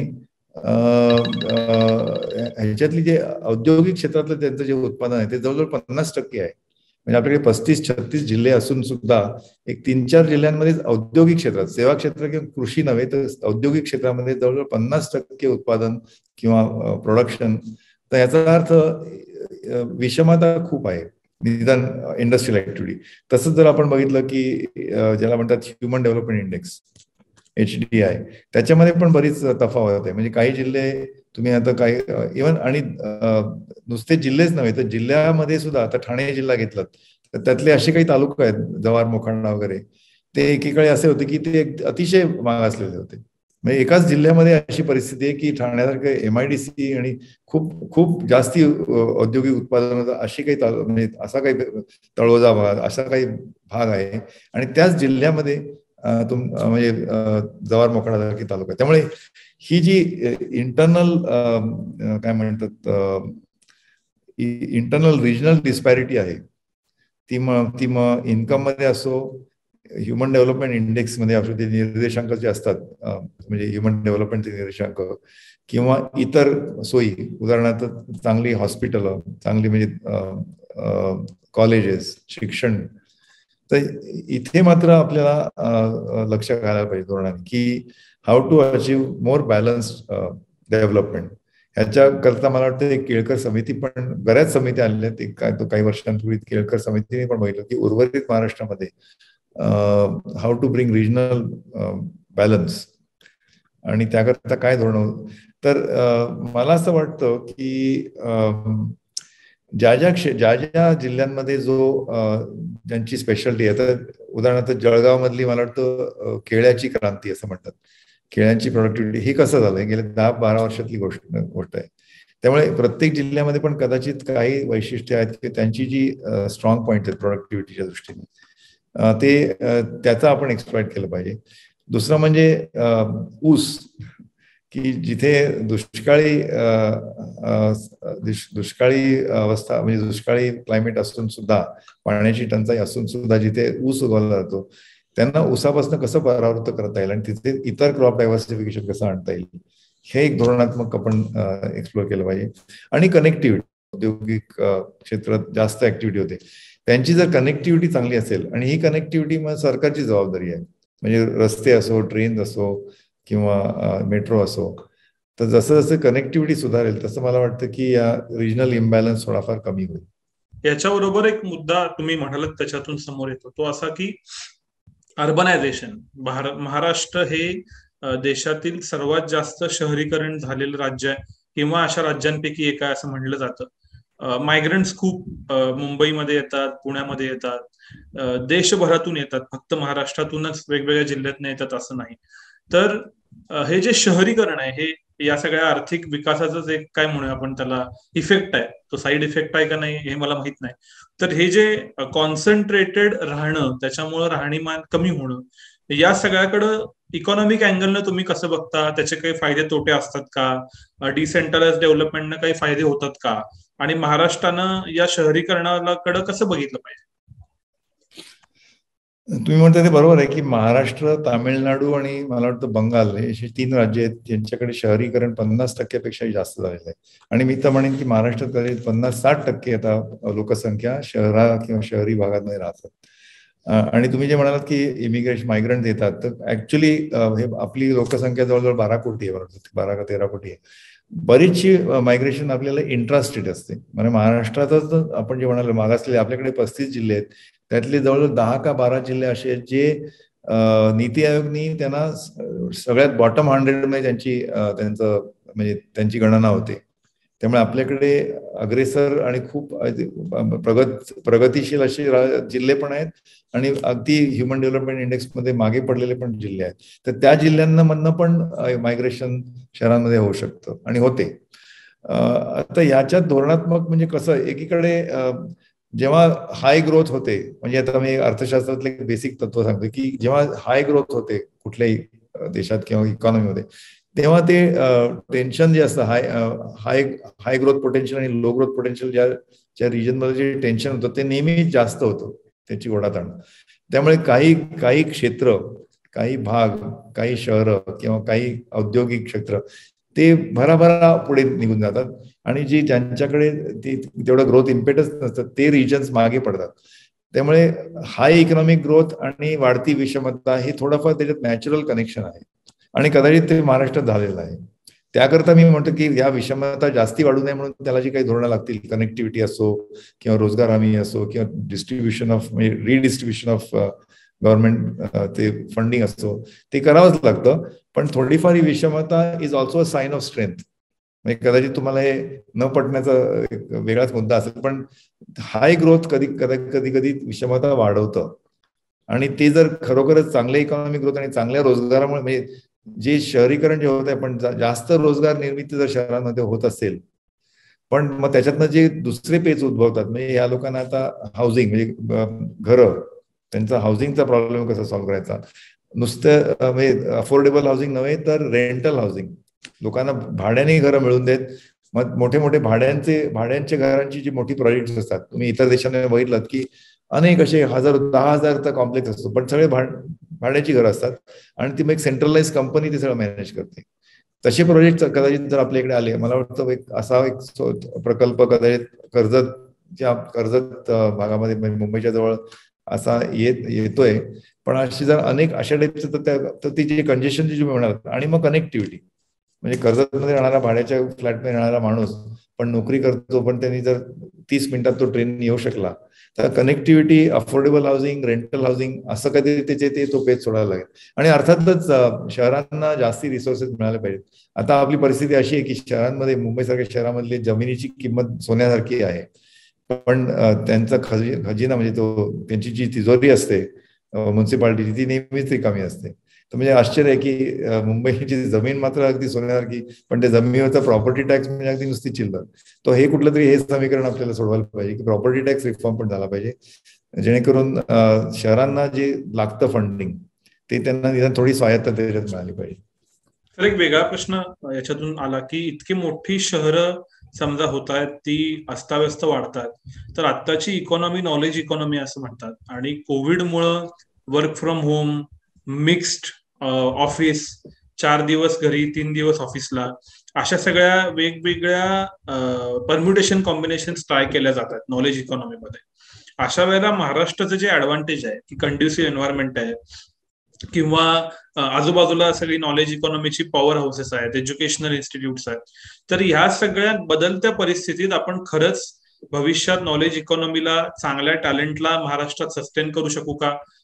ह्याच्यातली जे औद्योगिक क्षेत्रातलं त्यांचं जे उत्पादन आहे ते जवळजवळ 50% आहे. म्हणजे आपल्याकडे 35-36 जिल्हे असून सुद्धा एक 3-4 जिल्ह्यांमध्ये औद्योगिक क्षेत्रात, सेवा क्षेत्र किंवा कृषी नव्हे तर औद्योगिक क्षेत्रामध्ये जवळजवळ 50% उत्पादन किंवा प्रोडक्शन. तर याचा अर्थ विषमता खूप आहे निदान इंडस्ट्रियल ऍक्टिव्हिटी. तसंच जर आपण बघितलं की ज्याला म्हणतात ह्युमन डेव्हलपमेंट इंडेक्स HDI, त्याच्यामध्ये पण बरीच तफावत आहे. म्हणजे काही जिल्हे तुम्ही आता काही इव्हन आणि नुसते जिल्हेच नव्हे तर जिल्ह्यामध्ये सुद्धा आता ठाणे जिल्हा घेतलात तर त्यातले असे काही तालुका आहेत जव्हार, मोखाडा वगैरे, ते एकीकडे असे होते की ते अतिशय मागासलेले होते. म्हणजे एकाच जिल्ह्यामध्ये अशी परिस्थिती आहे की ठाण्यासारखे MIDC आणि खूप खूप जास्ती औद्योगिक उत्पादन होतं अशी काही म्हणजे असा काही तळोजा भाग, असा काही भाग आहे आणि त्याच जिल्ह्यामध्ये म्हणजे जव्हार, मोखाडा सारखी तालुका. त्यामुळे ही जी इंटरनल काय म्हणतात इंटरनल रिजनल डिस्पॅरिटी आहे ती मग इन्कम मध्ये असो, ह्युमन डेव्हलपमेंट इंडेक्स मध्ये असो, ते निर्देशांक जे असतात म्हणजे ह्युमन डेव्हलपमेंटचे निर्देशांक किंवा इतर सोयी, उदाहरणार्थ चांगली हॉस्पिटल, चांगली म्हणजे कॉलेजेस, शिक्षण, तर इथे मात्र आपल्याला लक्ष घालायला पाहिजे धोरणाने की how to achieve more balance development. ह्याच्याकरता मला वाटतं एक केळकर समिती, पण बऱ्याच समित्या आलेल्या आहेत. काही वर्षांपूर्वी केळकर समितीने पण बघितलं की उर्वरित महाराष्ट्रामध्ये how to bring regional balance आणि त्याकरता काय धोरण. तर मला असं वाटतं की ज्या ज्या जिल्ह्यांमध्ये ज्यांची स्पेशालिटी आहे, तर उदाहरणार्थ जळगाव मधली मला वाटतं केळ्याची क्रांती असं म्हणतात, केळ्यांची प्रोडक्टिव्हिटी, ही कसं झालंय गेल्या 10-12 वर्षातली गोष्ट आहे. त्यामुळे प्रत्येक जिल्ह्यामध्ये पण कदाचित काही वैशिष्ट्ये आहेत की त्यांची जी स्ट्रॉंग पॉइंट आहेत प्रोडक्टिव्हिटीच्या दृष्टीने त्याचा आपण एक्सप्लॉइट केलं पाहिजे. दुसरं म्हणजे ऊस, की जिथे दुष्काळी अवस्था म्हणजे दुष्काळी क्लायमेट असून सुद्धा, पाण्याची टंचाई असून सुद्धा जिथे ऊस उगवला जातो त्यांना ऊसापासून कसं परावृत्त करता येईल आणि तिथे इतर क्रॉप डायव्हर्सिफिकेशन कसं आणता येईल, हे एक धोरणात्मक आपण एक्सप्लोर केलं पाहिजे. आणि कनेक्टिव्हिटी, औद्योगिक क्षेत्रात जास्त ऍक्टिव्हिटी होते, त्यांची जर कनेक्टिव्हिटी चांगली असेल, आणि ही कनेक्टिव्हिटी मग सरकारची जबाबदारी आहे, म्हणजे रस्ते असो, ट्रेन असो किंवा मेट्रो असो, तर जसं जसं कनेक्टिव्हिटी सुधारेल तसं मला वाटतं की या रिजनल इम्बॅलन्स थोडाफार कमी होईल. याच्याबरोबर एक मुद्दा तुम्ही म्हणालात त्याच्यातून समोर येतो तो असा की अर्बनायझेशन. महाराष्ट्र हे देशातील सर्वात जास्त शहरीकरण झालेलं राज्य आहे किंवा अशा राज्यांपैकी एक आहे असं म्हणलं जातं. मायग्रंट्स खूप मुंबईमध्ये येतात, पुण्यामध्ये येतात, देशभरातून येतात, फक्त महाराष्ट्रातूनच वेगवेगळ्या जिल्ह्यातून येतात असं नाही. तर हे जे शहरीकरण आहे हे या सगळ्या आर्थिक विकासाचंच एक काय म्हणूया आपण त्याला इफेक्ट आहे. तो साईड इफेक्ट आहे का नाही हे मला माहित नाही. तर हे जे कॉन्सन्ट्रेटेड राहणं, त्याच्यामुळं राहणीमान कमी होणं, या सगळ्याकडं इकॉनॉमिक अँगलनं तुम्ही कसं बघता? त्याचे काही फायदे तोटे असतात का? डिसेंट्रलाइज डेव्हलपमेंटनं काही फायदे होतात का? आणि महाराष्ट्रानं या शहरीकरणाकडे कसं बघितलं पाहिजे? तुम्ही म्हणता ते बरोबर आहे की महाराष्ट्र, तामिळनाडू आणि मला वाटतं बंगाल हे अशी 3 राज्य आहेत ज्यांच्याकडे शहरीकरण 50% जास्त झालेलं आहे. आणि मी तर म्हणेन की महाराष्ट्रात कदाचित 50-60% आता लोकसंख्या शहरा किंवा शहरी भागामध्ये राहतात. आणि तुम्ही जे म्हणालात की इमिग्रेशन मायग्रंट येतात, तर ऍक्च्युली हे आपली लोकसंख्या जवळजवळ 12 कोटी आहे, बरोबर, 12 का 13 कोटी आहे. बरीचशी मायग्रेशन आपल्याला इंट्रास्टेट असते. म्हणजे महाराष्ट्रातच आपण जे म्हणालो मागासलेले आपल्याकडे 35 जिल्हे आहेत, त्यातले जवळजवळ 10 का 12 जिल्हे असे आहेत जे नीती आयोगनी त्यांना सगळ्यात बॉटम 100 मध्ये त्यांचं म्हणजे त्यांची गणना होते. त्यामुळे आपल्याकडे अग्रेसर आणि खूप प्रगतीशील असे जिल्हे पण आहेत आणि अगदी ह्युमन डेव्हलपमेंट इंडेक्स मध्ये मागे पडलेले पण जिल्हे आहेत. तर त्या जिल्ह्यांमधनं पण मायग्रेशन शहरांमध्ये होऊ शकतं आणि होते. आता याच्यात धोरणात्मक म्हणजे कसं, एकीकडे जेव्हा हाय ग्रोथ होते, म्हणजे आता मी अर्थशास्त्रातले बेसिक तत्व सांगतो की जेव्हा हाय ग्रोथ होते कुठल्याही देशात किंवा इकॉनॉमीमध्ये, तेव्हा ते टेन्शन जे असतं हाय ग्रोथ पोटेन्शियल आणि लो ग्रोथ पोटेन्शियल ज्या रिजनमध्ये जे टेन्शन होतं ते नेहमी जास्त होतं, त्याची ओढाताण. त्यामुळे काही क्षेत्र, काही भाग, काही शहरं किंवा काही औद्योगिक क्षेत्र ते भराभरा पुढे निघून जातात आणि ज्यांच्याकडे तेवढं ग्रोथ इम्पेटच नसतं ते रिजन्स मागे पडतात. त्यामुळे हाय इकॉनॉमिक ग्रोथ आणि वाढती विषमता हे थोडंफार त्याच्यात नॅचरल कनेक्शन आहे आणि कदाचित ते महाराष्ट्रात झालेलं आहे. त्याकरता मी म्हणतो की या विषमता जास्ती वाढू नये म्हणून त्याला जी काही धोरणं लागतील, कनेक्टिव्हिटी असो किंवा रोजगार हमी असो किंवा distribution of redistribution of government ते फंडिंग असो, ते करावंच लागतं. पण थोडीफार ही विषमता is also a sign of strength. म्हणजे कदाचित तुम्हाला हे न पटण्याचा एक वेगळाच मुद्दा असेल, पण हाय ग्रोथ कधी कधी विषमता वाढवतं. आणि ते जर खरोखरच चांगले इकॉनॉमिक ग्रोथ आणि चांगल्या रोजगारामुळे, म्हणजे जे शहरीकरण जे होत आहे पण जास्त रोजगार निर्मिती जर शहरांमध्ये होत असेल, पण मग त्याच्यातनं जे दुसरे पेच उद्भवतात, म्हणजे या लोकांना आता हाऊसिंग म्हणजे घरं, त्यांचा हाऊसिंगचा प्रॉब्लेम कसा सॉल्व्ह करायचा, नुसतं म्हणजे अफोर्डेबल हाऊसिंग नव्हे तर रेंटल हाऊसिंग, लोकांना भाड्याने घरं मिळून देत. मग मोठे भाड्यांच्या घरांची जी मोठी प्रोजेक्ट असतात, तुम्ही इतर देशांमध्ये बघितलं की अनेक असे 10,000-10,000चा कॉम्प्लेक्स असतो, पण सगळे भाड्याची घरं असतात आणि ती मग एक सेंट्रलाइज कंपनी ते सगळं मॅनेज करते. तसे प्रोजेक्ट कदाचित जर आपल्या इकडे आले, मला वाटतं एक प्रकल्प कदाचित कर्जत भागामध्ये मुंबईच्या जवळ असा येतोय. पण अशी जर अनेक अशा टाईपचं तर ती जी कंजेशन जी मिळणार, आणि मग कनेक्टिव्हिटी, म्हणजे कर्जतमध्ये राहणारा भाड्याच्या फ्लॅटमध्ये राहणारा माणूस पण नोकरी करतो, पण त्यांनी जर 30 मिनिटात तो ट्रेन येऊ शकला, तर connectivity, affordable housing, rental housing असं कधी तो पेज सोडायला लागेल. आणि अर्थातच शहरांना जास्ती रिसोर्सेस मिळाले पाहिजेत. आता आपली परिस्थिती अशी आहे की शहरांमध्ये, मुंबईसारख्या शहरामधली जमिनीची किंमत सोन्यासारखी आहे, पण त्यांचा खजिना म्हणजे त्यांची जी तिजोरी असते म्युन्सिपाल्टीची, ती नेहमीच रिकामी असते. तर म्हणजे आश्चर्य आहे की मुंबईची जमीन मात्र अगदी सोन्यासारखी, पण त्या जमिनीवरचा प्रॉपर्टी टॅक्स म्हणजे अगदी नुसती चिल्लर. तो हे कुठलं तरी हे समीकरण आपल्याला सोडवायला पाहिजे की प्रॉपर्टी टॅक्स रिफॉर्म पण झाला पाहिजे, जेणेकरून शहरांना जे लागतं फंडिंग ते त्यांना निदान थोडी स्वायत्तता त्याच्यात मिळाली पाहिजे. तर एक वेगळा प्रश्न याच्यातून आला की इतकी मोठी शहरं समजा होत आहेत, ती अस्ताव्यस्त वाढतात, तर आत्ताची इकॉनॉमी नॉलेज इकॉनॉमी असं म्हणतात, आणि कोविडमुळं work from home, mixed office, 4 दिवस घरी 3 दिवस ऑफिसला, अशा सगळ्या वेगवेगळ्या परम्युटेशन कॉम्बिनेशन ट्राय केल्या जातात नॉलेज इकॉनॉमीमध्ये. अशा वेळेला महाराष्ट्राचं जे ऍडव्हान्टेज आहे की कंड्युसिव्ह एन्व्हायरमेंट आहे, किंवा आजूबाजूला सगळी नॉलेज इकॉनॉमीची पॉवर हाऊसेस आहेत, एज्युकेशनल इन्स्टिट्यूट्स आहेत, तर ह्या सगळ्या बदलत्या परिस्थितीत आपण खरंच भविष्यात नॉलेज इकॉनॉमीला, चांगल्या टॅलेंटला महाराष्ट्रात सस्टेन करू शकू का?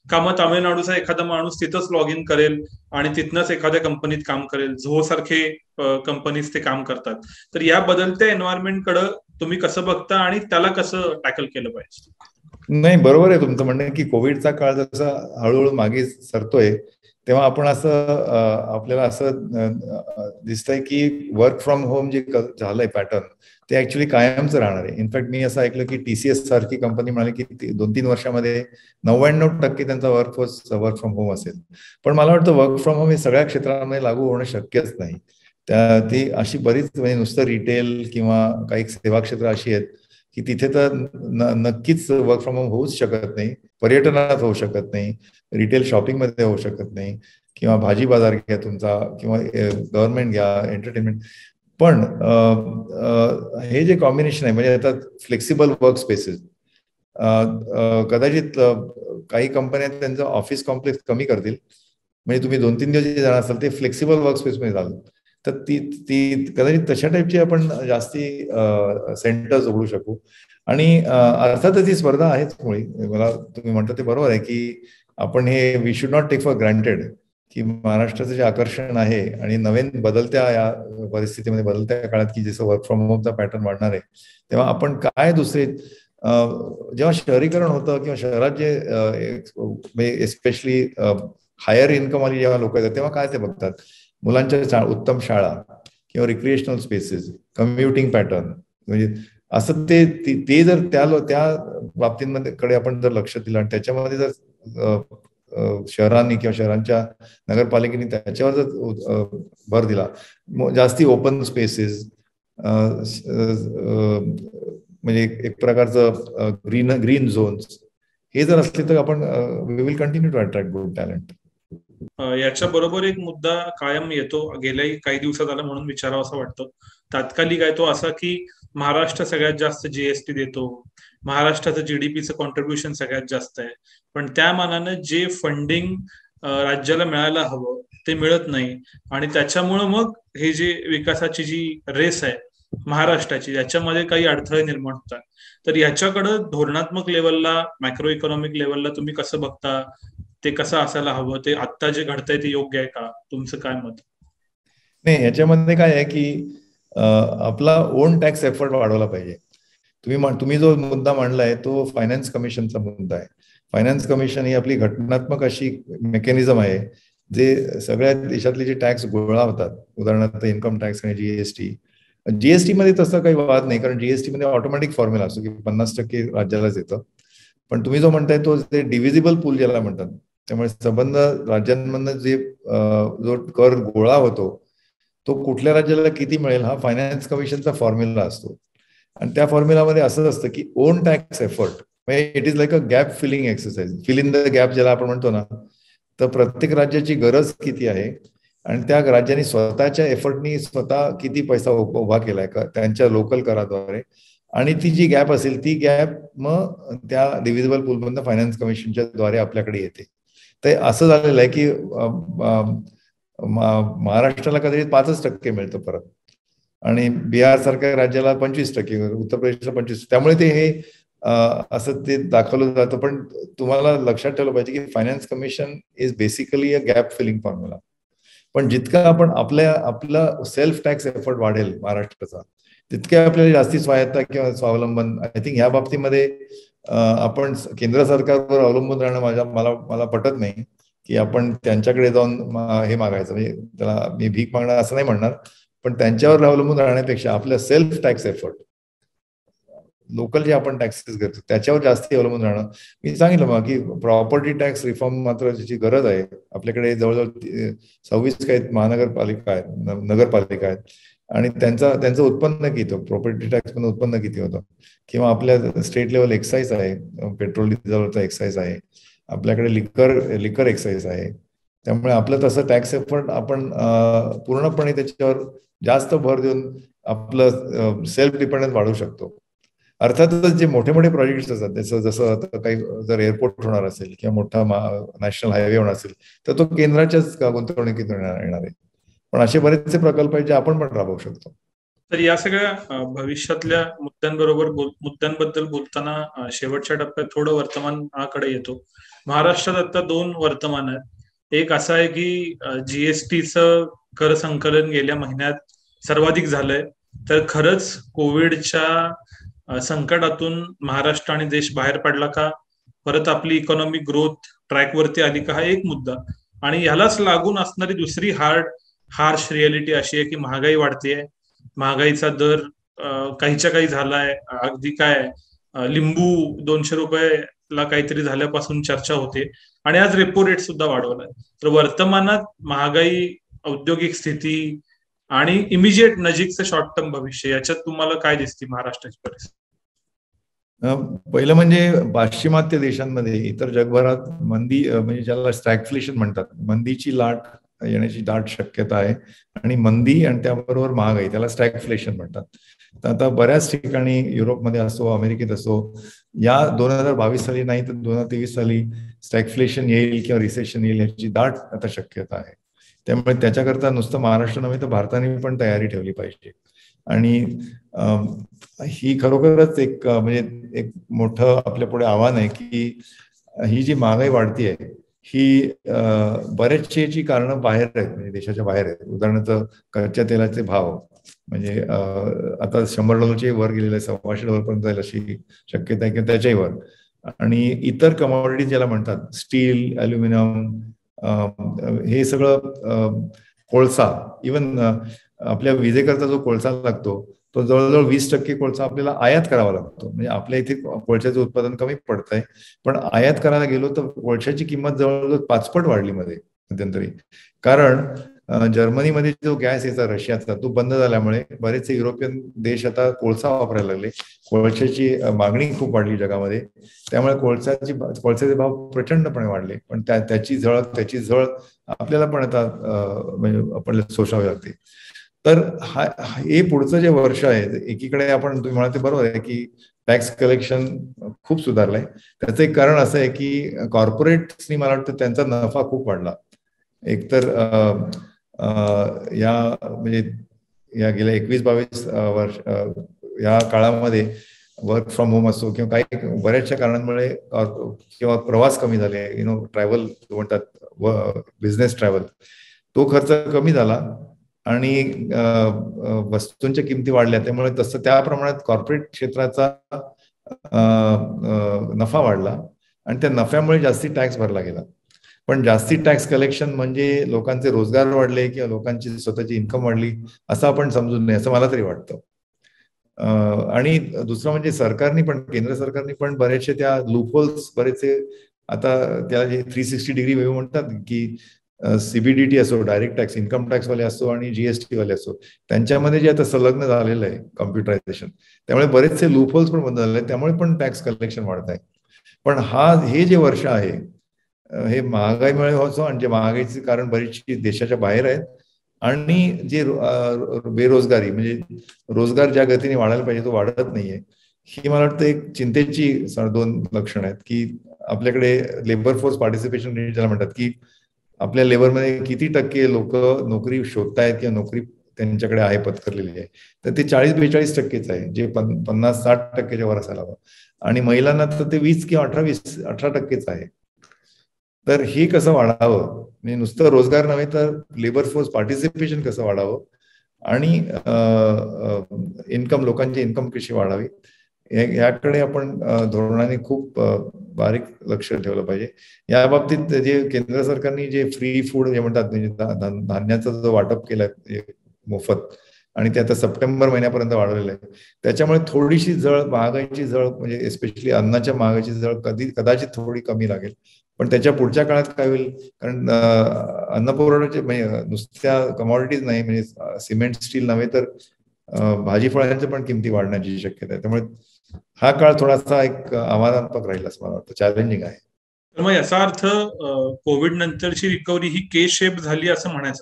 का मग तामिळनाडूचा एखादा माणूस तिथंच लॉग इन करेल आणि तिथनच एखाद्या कंपनीत काम करेल, झो सारखे कंपनीज ते काम करतात. तर या बदलत्या एन्व्हायरमेंट कडे तुम्ही कसं बघता आणि त्याला कसं टॅकल केलं पाहिजे? नाही, बरोबर आहे तुमचं म्हणणं की कोविडचा काळ जसा हळूहळू मागे सरतोय तेव्हा आपण असं आपल्याला असं दिसतंय की वर्क फ्रॉम होम जे झालंय पॅटर्न ते ऍक्च्युली कायमचं राहणार आहे. इनफॅक्ट मी असं ऐकलं की TCS सारखी कंपनी म्हणाली की 2-3 वर्षामध्ये 99% त्यांचा वर्कफोर्स वर्क फ्रॉम होम असेल. पण मला वाटतं वर्क फ्रॉम होम हे सगळ्या क्षेत्रामध्ये लागू होणं शक्यच नाही. ती अशी बरीच म्हणजे नुसतं रिटेल किंवा काही सेवा क्षेत्र अशी आहेत की तिथे तर नक्कीच वर्क फ्रॉम होम होऊच शकत नाही. पर्यटनात होऊ शकत नाही, रिटेल शॉपिंग मध्ये होऊ शकत नाही, किंवा भाजी बाजार घ्या तुमचा, किंवा गव्हर्नमेंट घ्या, एंटरटेनमेंट. पण हे जे कॉम्बिनेशन आहे म्हणजे आता फ्लेक्सिबल वर्क स्पेसेस, कदाचित काही कंपन्या त्यांचं ऑफिस कॉम्प्लेक्स कमी करतील, म्हणजे तुम्ही 2-3 दिवस जे जाणार असाल ते फ्लेक्सिबल वर्क स्पेसमध्ये झालं तर ती ती कदाचित तशा टाईपची आपण जास्ती सेंटर्स उघडू शकू. आणि अर्थातच ही स्पर्धा आहेच मुळी. मला तुम्ही म्हणता ते बरोबर आहे की आपण हे we should not take for granted की महाराष्ट्राचं जे आकर्षण आहे आणि नवीन बदलत्या या परिस्थितीमध्ये बदलत्या काळात की जसं वर्क फ्रॉम होमचा पॅटर्न वाढणार आहे तेव्हा आपण काय दुसरे जेव्हा शहरीकरण होतं किंवा शहरात जे एस्पेशली हायर इन्कम वाली जेव्हा लोक येतात तेव्हा काय ते बघतात, मुलांच्या उत्तम शाळा किंवा रिक्रिएशनल स्पेसेस, कम्युटिंग पॅटर्न, म्हणजे असं ते जर त्या बाबतींमध्ये कडे आपण जर लक्ष दिलं आणि त्याच्यामध्ये जर शहरांनी किंवा शहरांच्या नगरपालिकेने त्याच्यावर जर भर दिला, जास्ती ओपन स्पेसेस, म्हणजे एक प्रकारचं ग्रीन झोन्स हे जर असले तर आपण we will continue to attract good talent. याच्या बरोबर एक मुद्दा कायम येतो, गेल्याही काही दिवसात आला म्हणून विचारावं असं वाटतं. तात्कालिक आहे तो असा की महाराष्ट्र सगळ्यात जास्त जीएसटी देतो, महाराष्ट्राचं जीडीपीचं कॉन्ट्रीब्युशन सगळ्यात जास्त आहे, पण त्या मानानं जे फंडिंग राज्याला मिळायला हवं ते मिळत नाही. आणि त्याच्यामुळं मग हे जे विकासाची जी रेस आहे महाराष्ट्राची याच्यामध्ये काही अडथळे निर्माण होतात. तर याच्याकडं धोरणात्मक लेवलला, मॅक्रो इकॉनॉमिक लेवलला तुम्ही कसं बघता? ते कसं असायला हवं? ते आत्ता जे घडतंय ते योग्य आहे का? तुमचं काय मत? नाही, याच्यामध्ये काय आहे की आपला ओन टॅक्स एफर्ट वाढवला पाहिजे. तुम्ही जो मुद्दा मांडलाय तो फायनान्स कमिशनचा मुद्दा आहे. फायनान्स कमिशन ही आपली घटनात्मक अशी मेकॅनिझम आहे जे सगळ्या देशातले जे टॅक्स गोळा होतात, उदाहरणार्थ इन्कम टॅक्स आणि जीएसटी मध्ये तसं काही वाद नाही, कारण जीएसटी मध्ये ऑटोमॅटिक फॉर्म्युला असतो की 50% राज्यालाच येतं. पण तुम्ही जो म्हणताय तो ते डिव्हिजिबल पूल ज्याला म्हणतात, त्यामुळे संबंध राज्यांमधनं जो कर गोळा होतो तो कुठल्या राज्याला किती मिळेल हा फायनान्स कमिशनचा फॉर्म्युला असतो. आणि त्या फॉर्म्युलामध्ये असं असतं की ओन टॅक्स एफर्ट म्हणजे it is like a gap filling exercise, fill in the gap ज्याला आपण म्हणतो ना. तर प्रत्येक राज्याची गरज किती आहे आणि त्या राज्यांनी स्वतःच्या एफर्टनी स्वतः किती पैसा उभा केलाय का त्यांच्या लोकल कराद्वारे, आणि ती जी गॅप असेल ती गॅप मग त्या डिव्हिजिबल पूलमधून फायनान्स कमिशनच्या द्वारे आपल्याकडे येते. तर असं झालेलं आहे की महाराष्ट्राला कदाचित 5% मिळतं परत, आणि बिहार सारख्या राज्याला 25%, उत्तर प्रदेशला 25%. त्यामुळे ते हे असं ते दाखवलं जातं. पण तुम्हाला लक्षात ठेवलं पाहिजे की finance commission is basically a gap filling formula. पण जितका आपण आपला सेल्फ टॅक्स एफर्ट वाढेल महाराष्ट्राचा, तितके आपल्याला जास्ती स्वायत्ता किंवा स्वावलंबन, आय थिंक ह्या बाबतीमध्ये आपण केंद्र सरकारवर अवलंबून राहणं मला पटत नाही की आपण त्यांच्याकडे जाऊन हे मागायचं, म्हणजे त्याला मी भीक मागणार असं नाही म्हणणार, पण त्यांच्यावर अवलंबून राहण्यापेक्षा आपलं सेल्फ टॅक्स एफर्ट, लोकल जे आपण टॅक्सेस घेतो त्याच्यावर जास्ती अवलंबून राहणं. मी सांगितलं मग की प्रॉपर्टी टॅक्स रिफॉर्म मात्र ज्याची गरज आहे. आपल्याकडे जवळजवळ 26 काही महानगरपालिका आहेत, नगरपालिका आहेत, आणि त्यांचं उत्पन्न किती होतं, प्रॉपर्टी टॅक्स पण उत्पन्न किती होतं, किंवा आपल्या स्टेट लेवल एक्साईज आहे, पेट्रोल डिझेलवरचा एक्साईज आहे, आपल्याकडे लिकर एक्साईज आहे. त्यामुळे आपलं तसं टॅक्स एफर्ट आपण पूर्णपणे त्याच्यावर जास्त भर देऊन आपलं सेल्फ डिपेंडन्स वाढवू शकतो. अर्थातच जे मोठे मोठे प्रोजेक्ट्स असतात त्याचं जसं आता काही जर एअरपोर्ट होणार असेल किंवा मोठा नॅशनल हायवे होणार असेल तर तो केंद्राच्याच गुंतवणुकीतून येणार आहे. पण असे बरेचसे प्रकल्प आहेत जे आपण पण राबवू शकतो. तर या सगळ्या भविष्यातल्या मुद्द्यांबद्दल बोलताना शेवटच्या टप्प्यात थोडं वर्तमानाकडे येतो. महाराष्ट्रात आता दोन वर्तमान आहेत. एक असं आहे की जीएसटीचं कर संकलन गेल्या महिन्यात सर्वाधिक झालंय. तर खरंच कोविडच्या संकटातून महाराष्ट्र आणि देश बाहेर पडला का, परत आपली इकॉनॉमिक ग्रोथ ट्रॅकवरती आली का, हा एक मुद्दा. आणि ह्यालाच लागून असणारी दुसरी हार्श रियालिटी अशी आहे की महागाई वाढतेय. महागाईचा दर काहीच्या काही झालाय. अगदी काय लिंबू 200 रुपयाला काहीतरी झाल्यापासून चर्चा होते. आणि आज रेपो रेट सुद्धा वाढवलाय. तर वर्तमानात महागाई, औद्योगिक स्थिती आणि इमिजिएट नजीकचं शॉर्ट टर्म भविष्य, याच्यात तुम्हाला काय दिसते महाराष्ट्राची परिस्थिती? पहिलं म्हणजे पाश्चिमात्य देशांमध्ये, इतर जगभरात मंदी म्हणजे ज्याला स्टॅगफ्लेशन म्हणतात, मंदीची लाट येण्याची दाट शक्यता आहे. आणि मंदी आणि त्याबरोबर महागाई, त्याला स्टॅगफ्लेशन म्हणतात. तर आता बऱ्याच ठिकाणी युरोपमध्ये असो, अमेरिकेत असो, या 2022 साली नाही तर 2023 साली स्टॅगफ्लेशन येईल किंवा रिसेशन येईल याची दाट आता शक्यता आहे. त्यामुळे त्याच्याकरता नुसतं महाराष्ट्र नव्हे तर भारताने पण तयारी ठेवली पाहिजे. आणि ही खरोखरच एक म्हणजे एक मोठं आपल्या पुढे आव्हान आहे की ही जी महागाई वाढतीये ही बरेचशी कारणं बाहेर आहेत, म्हणजे देशाच्या बाहेर आहेत. उदाहरणार्थ कच्च्या तेलाचे भाव म्हणजे आता $100 वर गेलेले आहे, $125 पर्यंत जाईल अशी शक्यता आहे किंवा त्याच्याही वर. आणि इतर कमॉडिटीज ज्याला म्हणतात, स्टील, अल्युमिनियम, हे सगळं, कोळसा, इवन आपल्या विजेकरता जो कोळसा लागतो तो जवळजवळ 20% कोळसा आपल्याला आयात करावा लागतो. म्हणजे आपल्या इथे कोळशाचं उत्पादन कमी पडतंय, पण आयात करायला गेलो तर कोळशाची किंमत जवळजवळ 5 पट वाढली मध्यंतरी. कारण जर्मनीमध्ये जो गॅस यायचा रशियाचा तो बंद झाल्यामुळे बरेचसे युरोपियन देश आता कोळसा वापरायला लागले. कोळशाची मागणी खूप वाढली जगामध्ये, त्यामुळे कोळशाचे भाव प्रचंडपणे वाढले. पण त्याची झळ आपल्याला पण आता म्हणजे आपल्याला सोसावी लागते. तर हे पुढचं जे वर्ष आहे, एकीकडे आपण तुम्ही म्हणाले बरोबर आहे की टॅक्स कलेक्शन खूप सुधारलंय. त्याचं एक कारण असं आहे की कॉर्पोरेट्सनी मला वाटतं त्यांचा नफा खूप वाढला. एकतर या म्हणजे या गेल्या 21-22 वर्ष या काळामध्ये वर्क फ्रॉम होम असो किंवा काही बऱ्याचशा कारणांमुळे किंवा प्रवास कमी झाले, ट्रॅव्हल म्हणतात, बिझनेस ट्रॅव्हल, तो खर्च कमी झाला आणि वस्तूंच्या किमती वाढल्या. त्यामुळे तसं त्या प्रमाणात कॉर्पोरेट क्षेत्राचा नफा वाढला आणि त्या नफ्यामुळे जास्ती टॅक्स भरला गेला. पण जास्ती टॅक्स कलेक्शन म्हणजे लोकांचे रोजगार वाढले किंवा लोकांची स्वतःची इन्कम वाढली असं आपण समजून नये, असं मला तरी वाटतं. आणि दुसरं म्हणजे सरकारने पण, केंद्र सरकारने पण बरेचसे त्या लूपहोल्स, बरेचसे आता त्याला जे 360 डिग्री व्ह्यू म्हणतात की सीबीडीटी असो, डायरेक्ट टॅक्स, इन्कम टॅक्स वाले असो आणि जीएसटी वाले असो, त्यांच्यामध्ये जे आता संलग्न झालेलं आहे कम्प्युटरायझेशन, त्यामुळे बरेचसे लूपहोल्स पण बंद झाले, त्यामुळे पण टॅक्स कलेक्शन वाढत आहे. पण हे जे वर्ष आहे हे महागाईमुळे होतो आणि जे महागाईचे कारण बरीचशी देशाच्या बाहेर आहेत आणि जे बेरोजगारी म्हणजे रोजगार ज्या गतीने वाढायला पाहिजे तो वाढत नाहीये, ही मला वाटतं एक चिंतेची 2 लक्षण आहेत की आपल्याकडे लेबर फोर्स पार्टिसिपेशन रेट ज्याला म्हणतात की आपल्या लेबरमध्ये किती टक्के लोक नोकरी शोधतायत किंवा नोकरी त्यांच्याकडे आहे पत्करलेली आहे, तर ते 40-42% आहे, जे 50-60% वर असायला हवं. आणि महिलांना तर ते 20 किंवा 18% आहे. तर हे कसं वाढावं, म्हणजे नुसतं रोजगार नव्हे तर लेबर फोर्स पार्टिसिपेशन कसं वाढावं आणि इन्कम, लोकांची इन्कम कशी वाढावी, याकडे आपण धोरणाने खूप बारीक लक्ष ठेवलं पाहिजे. या बाबतीत जे केंद्र सरकारने जे फ्री फूड जे म्हणतात, म्हणजे धान्याचा जो वाटप केलाय मोफत, आणि ते आता सप्टेंबर महिन्यापर्यंत वाढवलेलं आहे, त्याच्यामुळे थोडीशी महागाईची झळ म्हणजे एस्पेशली अन्नाच्या महागाईची झळ कदाचित थोडी कमी लागेल. पण त्याच्या पुढच्या काळात काय होईल, कारण अन्न पुरवठ्याचे म्हणजे नुसत्या कमॉडिटीज नाही, म्हणजे सिमेंट, स्टील नव्हे तर भाजीफळांच्या पण किमती वाढण्याची शक्यता आहे. त्यामुळे हा काळ थोडासा एक आव्हानात्मक राहील असं मला वाटतं, चॅलेंजिंग आहे. तर मग याचा अर्थ कोविड नंतरची रिकव्हरी ही के शेप झाली असं म्हणायचं?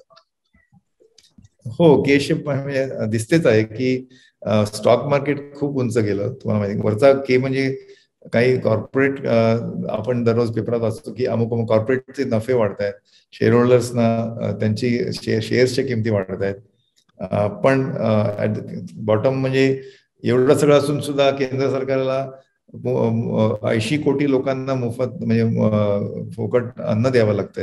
हो, के शेप म्हणजे दिसतेच आहे की स्टॉक मार्केट खूप उंच गेलं. तुम्हाला माहिती, वरचा के म्हणजे काही कॉर्पोरेट, आपण दररोज पेपरात वाचतो की अमुक कॉर्पोरेटचे नफे वाढत आहेत, शेअर होल्डर्सना त्यांची शेअर्सच्या किमती वाढत आहेत. पण बॉटम म्हणजे एवढं सगळं असून सुद्धा केंद्र सरकारला 80 कोटी लोकांना मोफत म्हणजे फुकट अन्न द्यावं लागतंय.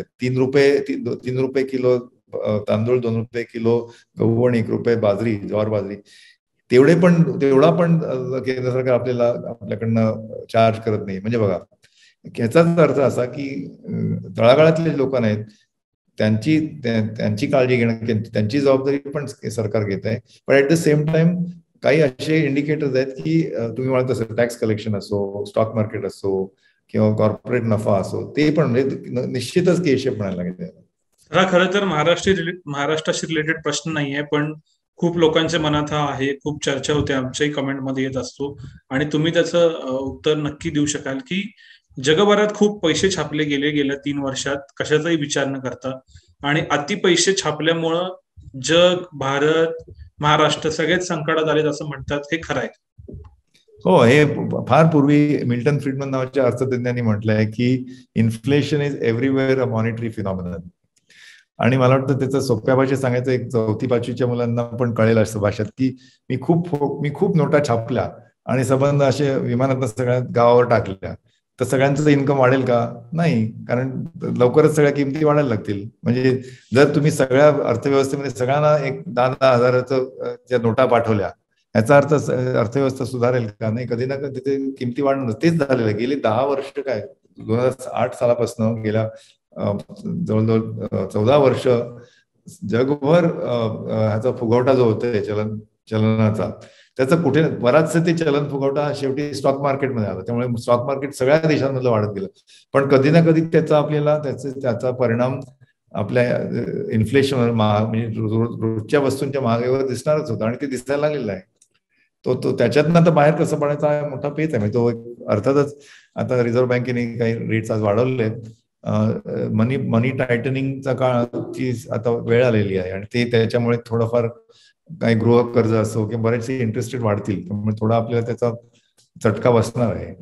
3 रुपये किलो तांदूळ, 2 रुपये किलो गहू आणि 1 रुपये बाजरी, ज्वार बाजरी, तेवढा पण केंद्र सरकार आपल्याकडनं चार्ज करत नाही. म्हणजे बघा, याचाच अर्थ असा की तळागाळातले लोक नाहीत, त्यांची काळजी घेणं, त्यांची जबाबदारी पण सरकार घेत आहे. पण ऍट द सेम टाइम काही असे इंडिकेटर्स आहेत की तुम्ही म्हणत तसं टॅक्स कलेक्शन असो, स्टॉक मार्केट असो किंवा कॉर्पोरेट नफा असो, ते पण म्हणजे निश्चितच केशेप म्हणायला लागेल. हा खरं तर महाराष्ट्राशी रिलेटेड प्रश्न नाहीये, पण खूप लोकांच्या मनात हा आहे, खूप चर्चा होते, आमच्याही कमेंटमध्ये येत असतो, आणि तुम्ही त्याचं उत्तर नक्की देऊ शकाल की जगभरात खूप पैसे छापले गेल्या 3 वर्षात कशाचाही विचार न करता, आणि अति पैसे छापल्यामुळं जग, भारत, महाराष्ट्र सगळेच संकटात आलेत असं म्हणतात. हे खरं आहे? हो, हे फार पूर्वी मिल्टन फ्रीडमन नावाच्या अर्थतज्ञांनी म्हटलंय की inflation is everywhere a monetary phenomenon. आणि मला वाटतं त्याचं सोप्या भाषेत सांगायचं, एक 4थी-5वीच्या मुलांना पण कळेल असं भाषेत की मी खूप नोटा छापल्या आणि संबंध असे विमानात सगळ्या गावावर टाकल्या, तर सगळ्यांचं इन्कम वाढेल का? नाही, कारण लवकरच सगळ्या किमती वाढायला लागतील. म्हणजे जर तुम्ही सगळ्या अर्थव्यवस्थेमध्ये सगळ्यांना एक 10-10 हजाराचं ज्या नोटा पाठवल्या, याचा अर्थ अर्थव्यवस्था सुधारेल का? नाही, कधी ना कधी ते किमती वाढणं. तेच झालेलं आहे गेली 10 वर्ष. काय 2008 सालापासून गेल्या जवळजवळ 14 वर्ष जगभर ह्याचा फुगवटा जो होतोय चलनाचा, त्याचं कुठे बराचसं ते चलन फुगवटा शेवटी स्टॉक मार्केटमध्ये आला. त्यामुळे स्टॉक मार्केट सगळ्या देशांमधलं वाढत गेलं. पण कधी ना कधी त्याचा परिणाम आपल्या इन्फ्लेशनवर, म्हणजे रोजच्या वस्तूंच्या महागाईवर दिसणारच होता, आणि ते दिसायला लागलेलं आहे. तो त्याच्यातनं आता बाहेर कसं पडायचा हा मोठा पेच आहे. म्हणजे तो अर्थातच आता रिझर्व्ह बँकेने काही रेट्स आज वाढवले. मनी टायटनिंगचा काळाची आता वेळ आलेली आहे, आणि ते त्याच्यामुळे थोडंफार काही गृह कर्ज असो किंवा बरेचसे इंटरेस्ट रेट वाढतील, त्यामुळे थोडा आपल्याला त्याचा चटका बसणार आहे.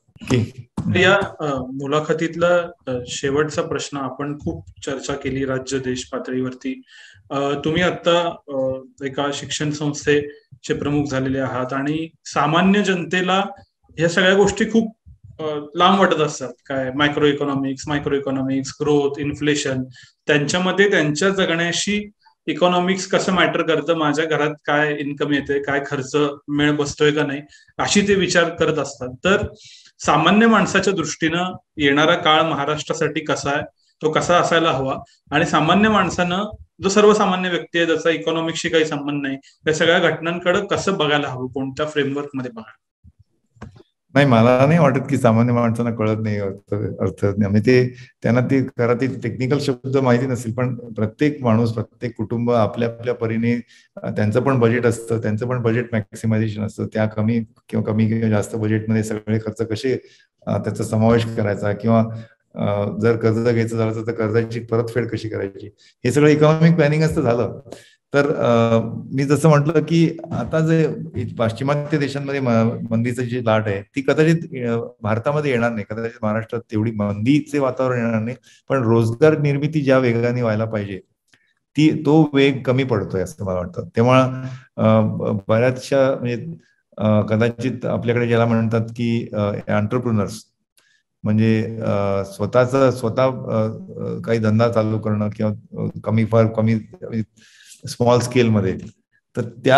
या मुलाखतीतला शेवटचा प्रश्न, आपण खूप चर्चा केली राज्य देश पातळीवरती. तुम्ही आता एका शिक्षण संस्थेचे प्रमुख झालेले आहात, आणि सामान्य जनतेला ह्या सगळ्या गोष्टी खूप लांब वाटत असतात. काय मायक्रो इकॉनॉमिक्स, ग्रोथ, इन्फ्लेशन, त्यांच्यामध्ये त्यांच्या जगण्याशी इकॉनॉमिक्स कसं मॅटर करतं, माझ्या घरात काय इन्कम येते, काय खर्च मेळ बसतोय का नाही, अशी ते विचार करत असतात. तर सामान्य माणसाच्या दृष्टीनं येणारा काळ महाराष्ट्रासाठी कसा आहे, तो कसा असायला हवा, आणि सामान्य माणसानं, जो सर्वसामान्य व्यक्ती आहे, ज्याचा इकॉनॉमिक्सशी काही संबंध नाही, त्या सगळ्या घटनांकडे कसं बघायला हवं, कोणत्या फ्रेमवर्क मध्ये बघायला? नाही, मला नाही वाटत की सामान्य माणसांना कळत नाही अर्थज्ञान. म्हणजे त्यांना ती घरातील टेक्निकल शब्द माहिती नसेल, पण प्रत्येक माणूस, प्रत्येक कुटुंब आपल्या आपल्या परीने त्यांचं पण बजेट असतं, त्यांचं पण बजेट मॅक्सिमायझेशन असतं. त्या कमी किंवा जास्त बजेटमध्ये सगळे खर्च कसे त्याचा समावेश करायचा, किंवा जर कर्ज घ्यायचं झालं तर कर्जाची परतफेड कशी करायची, हे सगळं इकॉनॉमिक प्लॅनिंग असतं झालं. तर मी जसं म्हटलं की आता जे पाश्चिमात्य देशांमध्ये मंदीची जी लाट आहे, ती कदाचित भारतामध्ये येणार नाही, कदाचित महाराष्ट्रात तेवढी मंदीचे वातावरण येणार नाही, पण रोजगार निर्मिती ज्या वेगाने व्हायला पाहिजे तो वेग कमी पडतोय असं मला वाटतं. तेव्हा बऱ्याचशा म्हणजे कदाचित आपल्याकडे ज्याला म्हणतात की एंटरप्रेन्योर्स, म्हणजे स्वतः काही धंदा चालू करणं, किंवा फार कमी स्मॉल स्केलमध्ये, तर त्या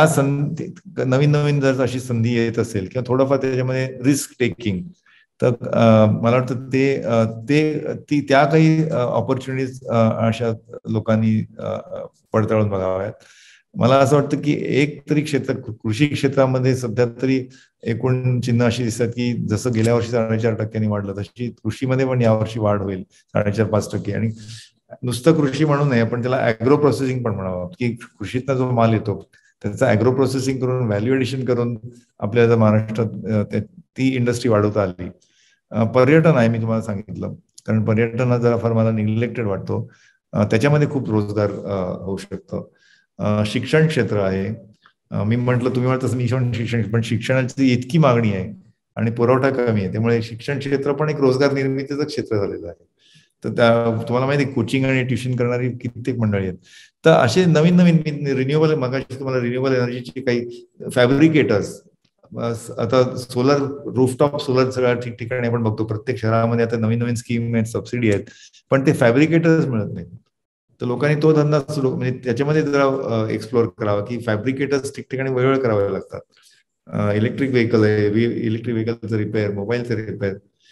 नवीन जर अशी संधी येत असेल, किंवा थोडंफार त्याच्यामध्ये रिस्क टेकिंग, तर मला वाटतं त्या काही ऑपॉर्च्युनिटीज अशा लोकांनी पडताळून बघाव्यात. मला असं वाटतं की एक तरी क्षेत्र, कृषी क्षेत्रामध्ये सध्या तरी एकूण चिन्ह अशी दिसतात की जसं गेल्या वर्षी 4.5% वाढलं, तशी कृषीमध्ये पण यावर्षी वाढ होईल 4.5-5%. आणि नुसतं कृषी म्हणू नये, आपण त्याला ऍग्रो प्रोसेसिंग पण म्हणावं, की कृषीतला जो माल येतो त्याचं ऍग्रो प्रोसेसिंग करून, व्हॅल्यू एडिशन करून आपल्याला महाराष्ट्रात ती इंडस्ट्री वाढवता आली. पर्यटन आहे, मी तुम्हाला सांगितलं, कारण पर्यटन हा जरा फार मला निग्लेक्टेड वाटतो, त्याच्यामध्ये खूप रोजगार होऊ शकतो. शिक्षण क्षेत्र आहे, मी म्हटलं, तुम्ही म्हणत तसं मी पण शिक्षणाची इतकी मागणी आहे आणि पुरवठा कमी आहे, त्यामुळे शिक्षण क्षेत्र पण एक रोजगार निर्मितीचं क्षेत्र झालेलं आहे. तर तुम्हाला माहिती आहे, कोचिंग आणि ट्युशन करणारी कित्येक मंडळी आहेत. तर असे नवीन रिन्युएबल, मगाशी तुम्हाला रिन्युएबल एनर्जीची काही फॅब्रिकेटर्स, आता सोलर रूफटॉप सोलर सगळ्या ठिकठिकाणी आपण बघतो, प्रत्येक शहरामध्ये आता नवीन नवीन स्कीम आहेत, सबसिडी आहेत, पण ते फॅब्रिकेटर्स मिळत नाही. तर लोकांनी तो धंदा सुरू, म्हणजे त्याच्यामध्ये जरा एक्सप्लोर करावा की फॅब्रिकेटर्स ठिकठिकाणी वेगवेगळे करावे लागतात. इलेक्ट्रिक व्हेकल आहे, इलेक्ट्रिक व्हेकलचं रिपेअर, मोबाईलचं रिपेअर,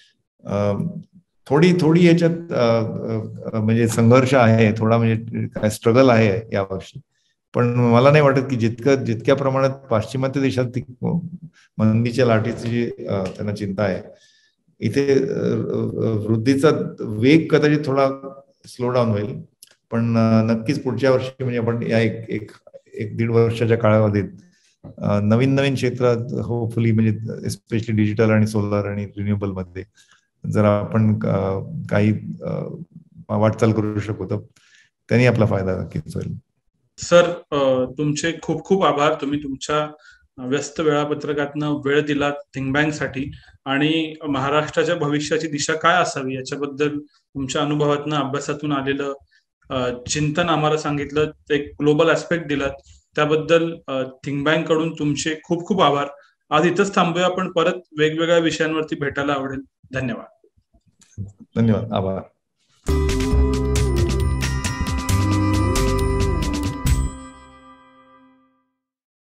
थोडी याच्यात म्हणजे संघर्ष आहे, थोडा म्हणजे काय स्ट्रगल आहे या वर्षी. पण मला नाही वाटत की जितक्या प्रमाणात पाश्चिमात्य देशात मंदीच्या लाटेची जी त्यांना चिंता आहे, इथे वृद्धीचा वेग कदाचित थोडा स्लो डाऊन होईल. पण नक्कीच पुढच्या वर्षी म्हणजे आपण या एक दीड वर्षाच्या काळावधीत नवीन नवीन क्षेत्रात होपफुली, म्हणजे एस्पेशली डिजिटल आणि सोलर आणि रिन्युएबल मध्ये जर आपण काही वाटचाल करू शकू तर त्यांनी आपला फायदा नक्कीच होईल. सर, तुमचे खूप खूप आभार. तुम्ही तुमच्या व्यस्त वेळापत्रकातनं वेळ दिला थिंक बँकसाठी आणि महाराष्ट्राच्या भविष्याची दिशा काय असावी याच्याबद्दल तुमच्या अनुभवातनं, अभ्यासातून आलेलं चिंतन आम्हाला सांगितलं, एक ग्लोबल ऍस्पेक्ट दिलात, त्याबद्दल थिंक बँक कडून तुमचे खूप खूप आभार. आज इथंच थांबूया, पण परत वेगवेगळ्या विषयांवरती भेटायला आवडेल. धन्यवाद. धन्यवाद, आभार.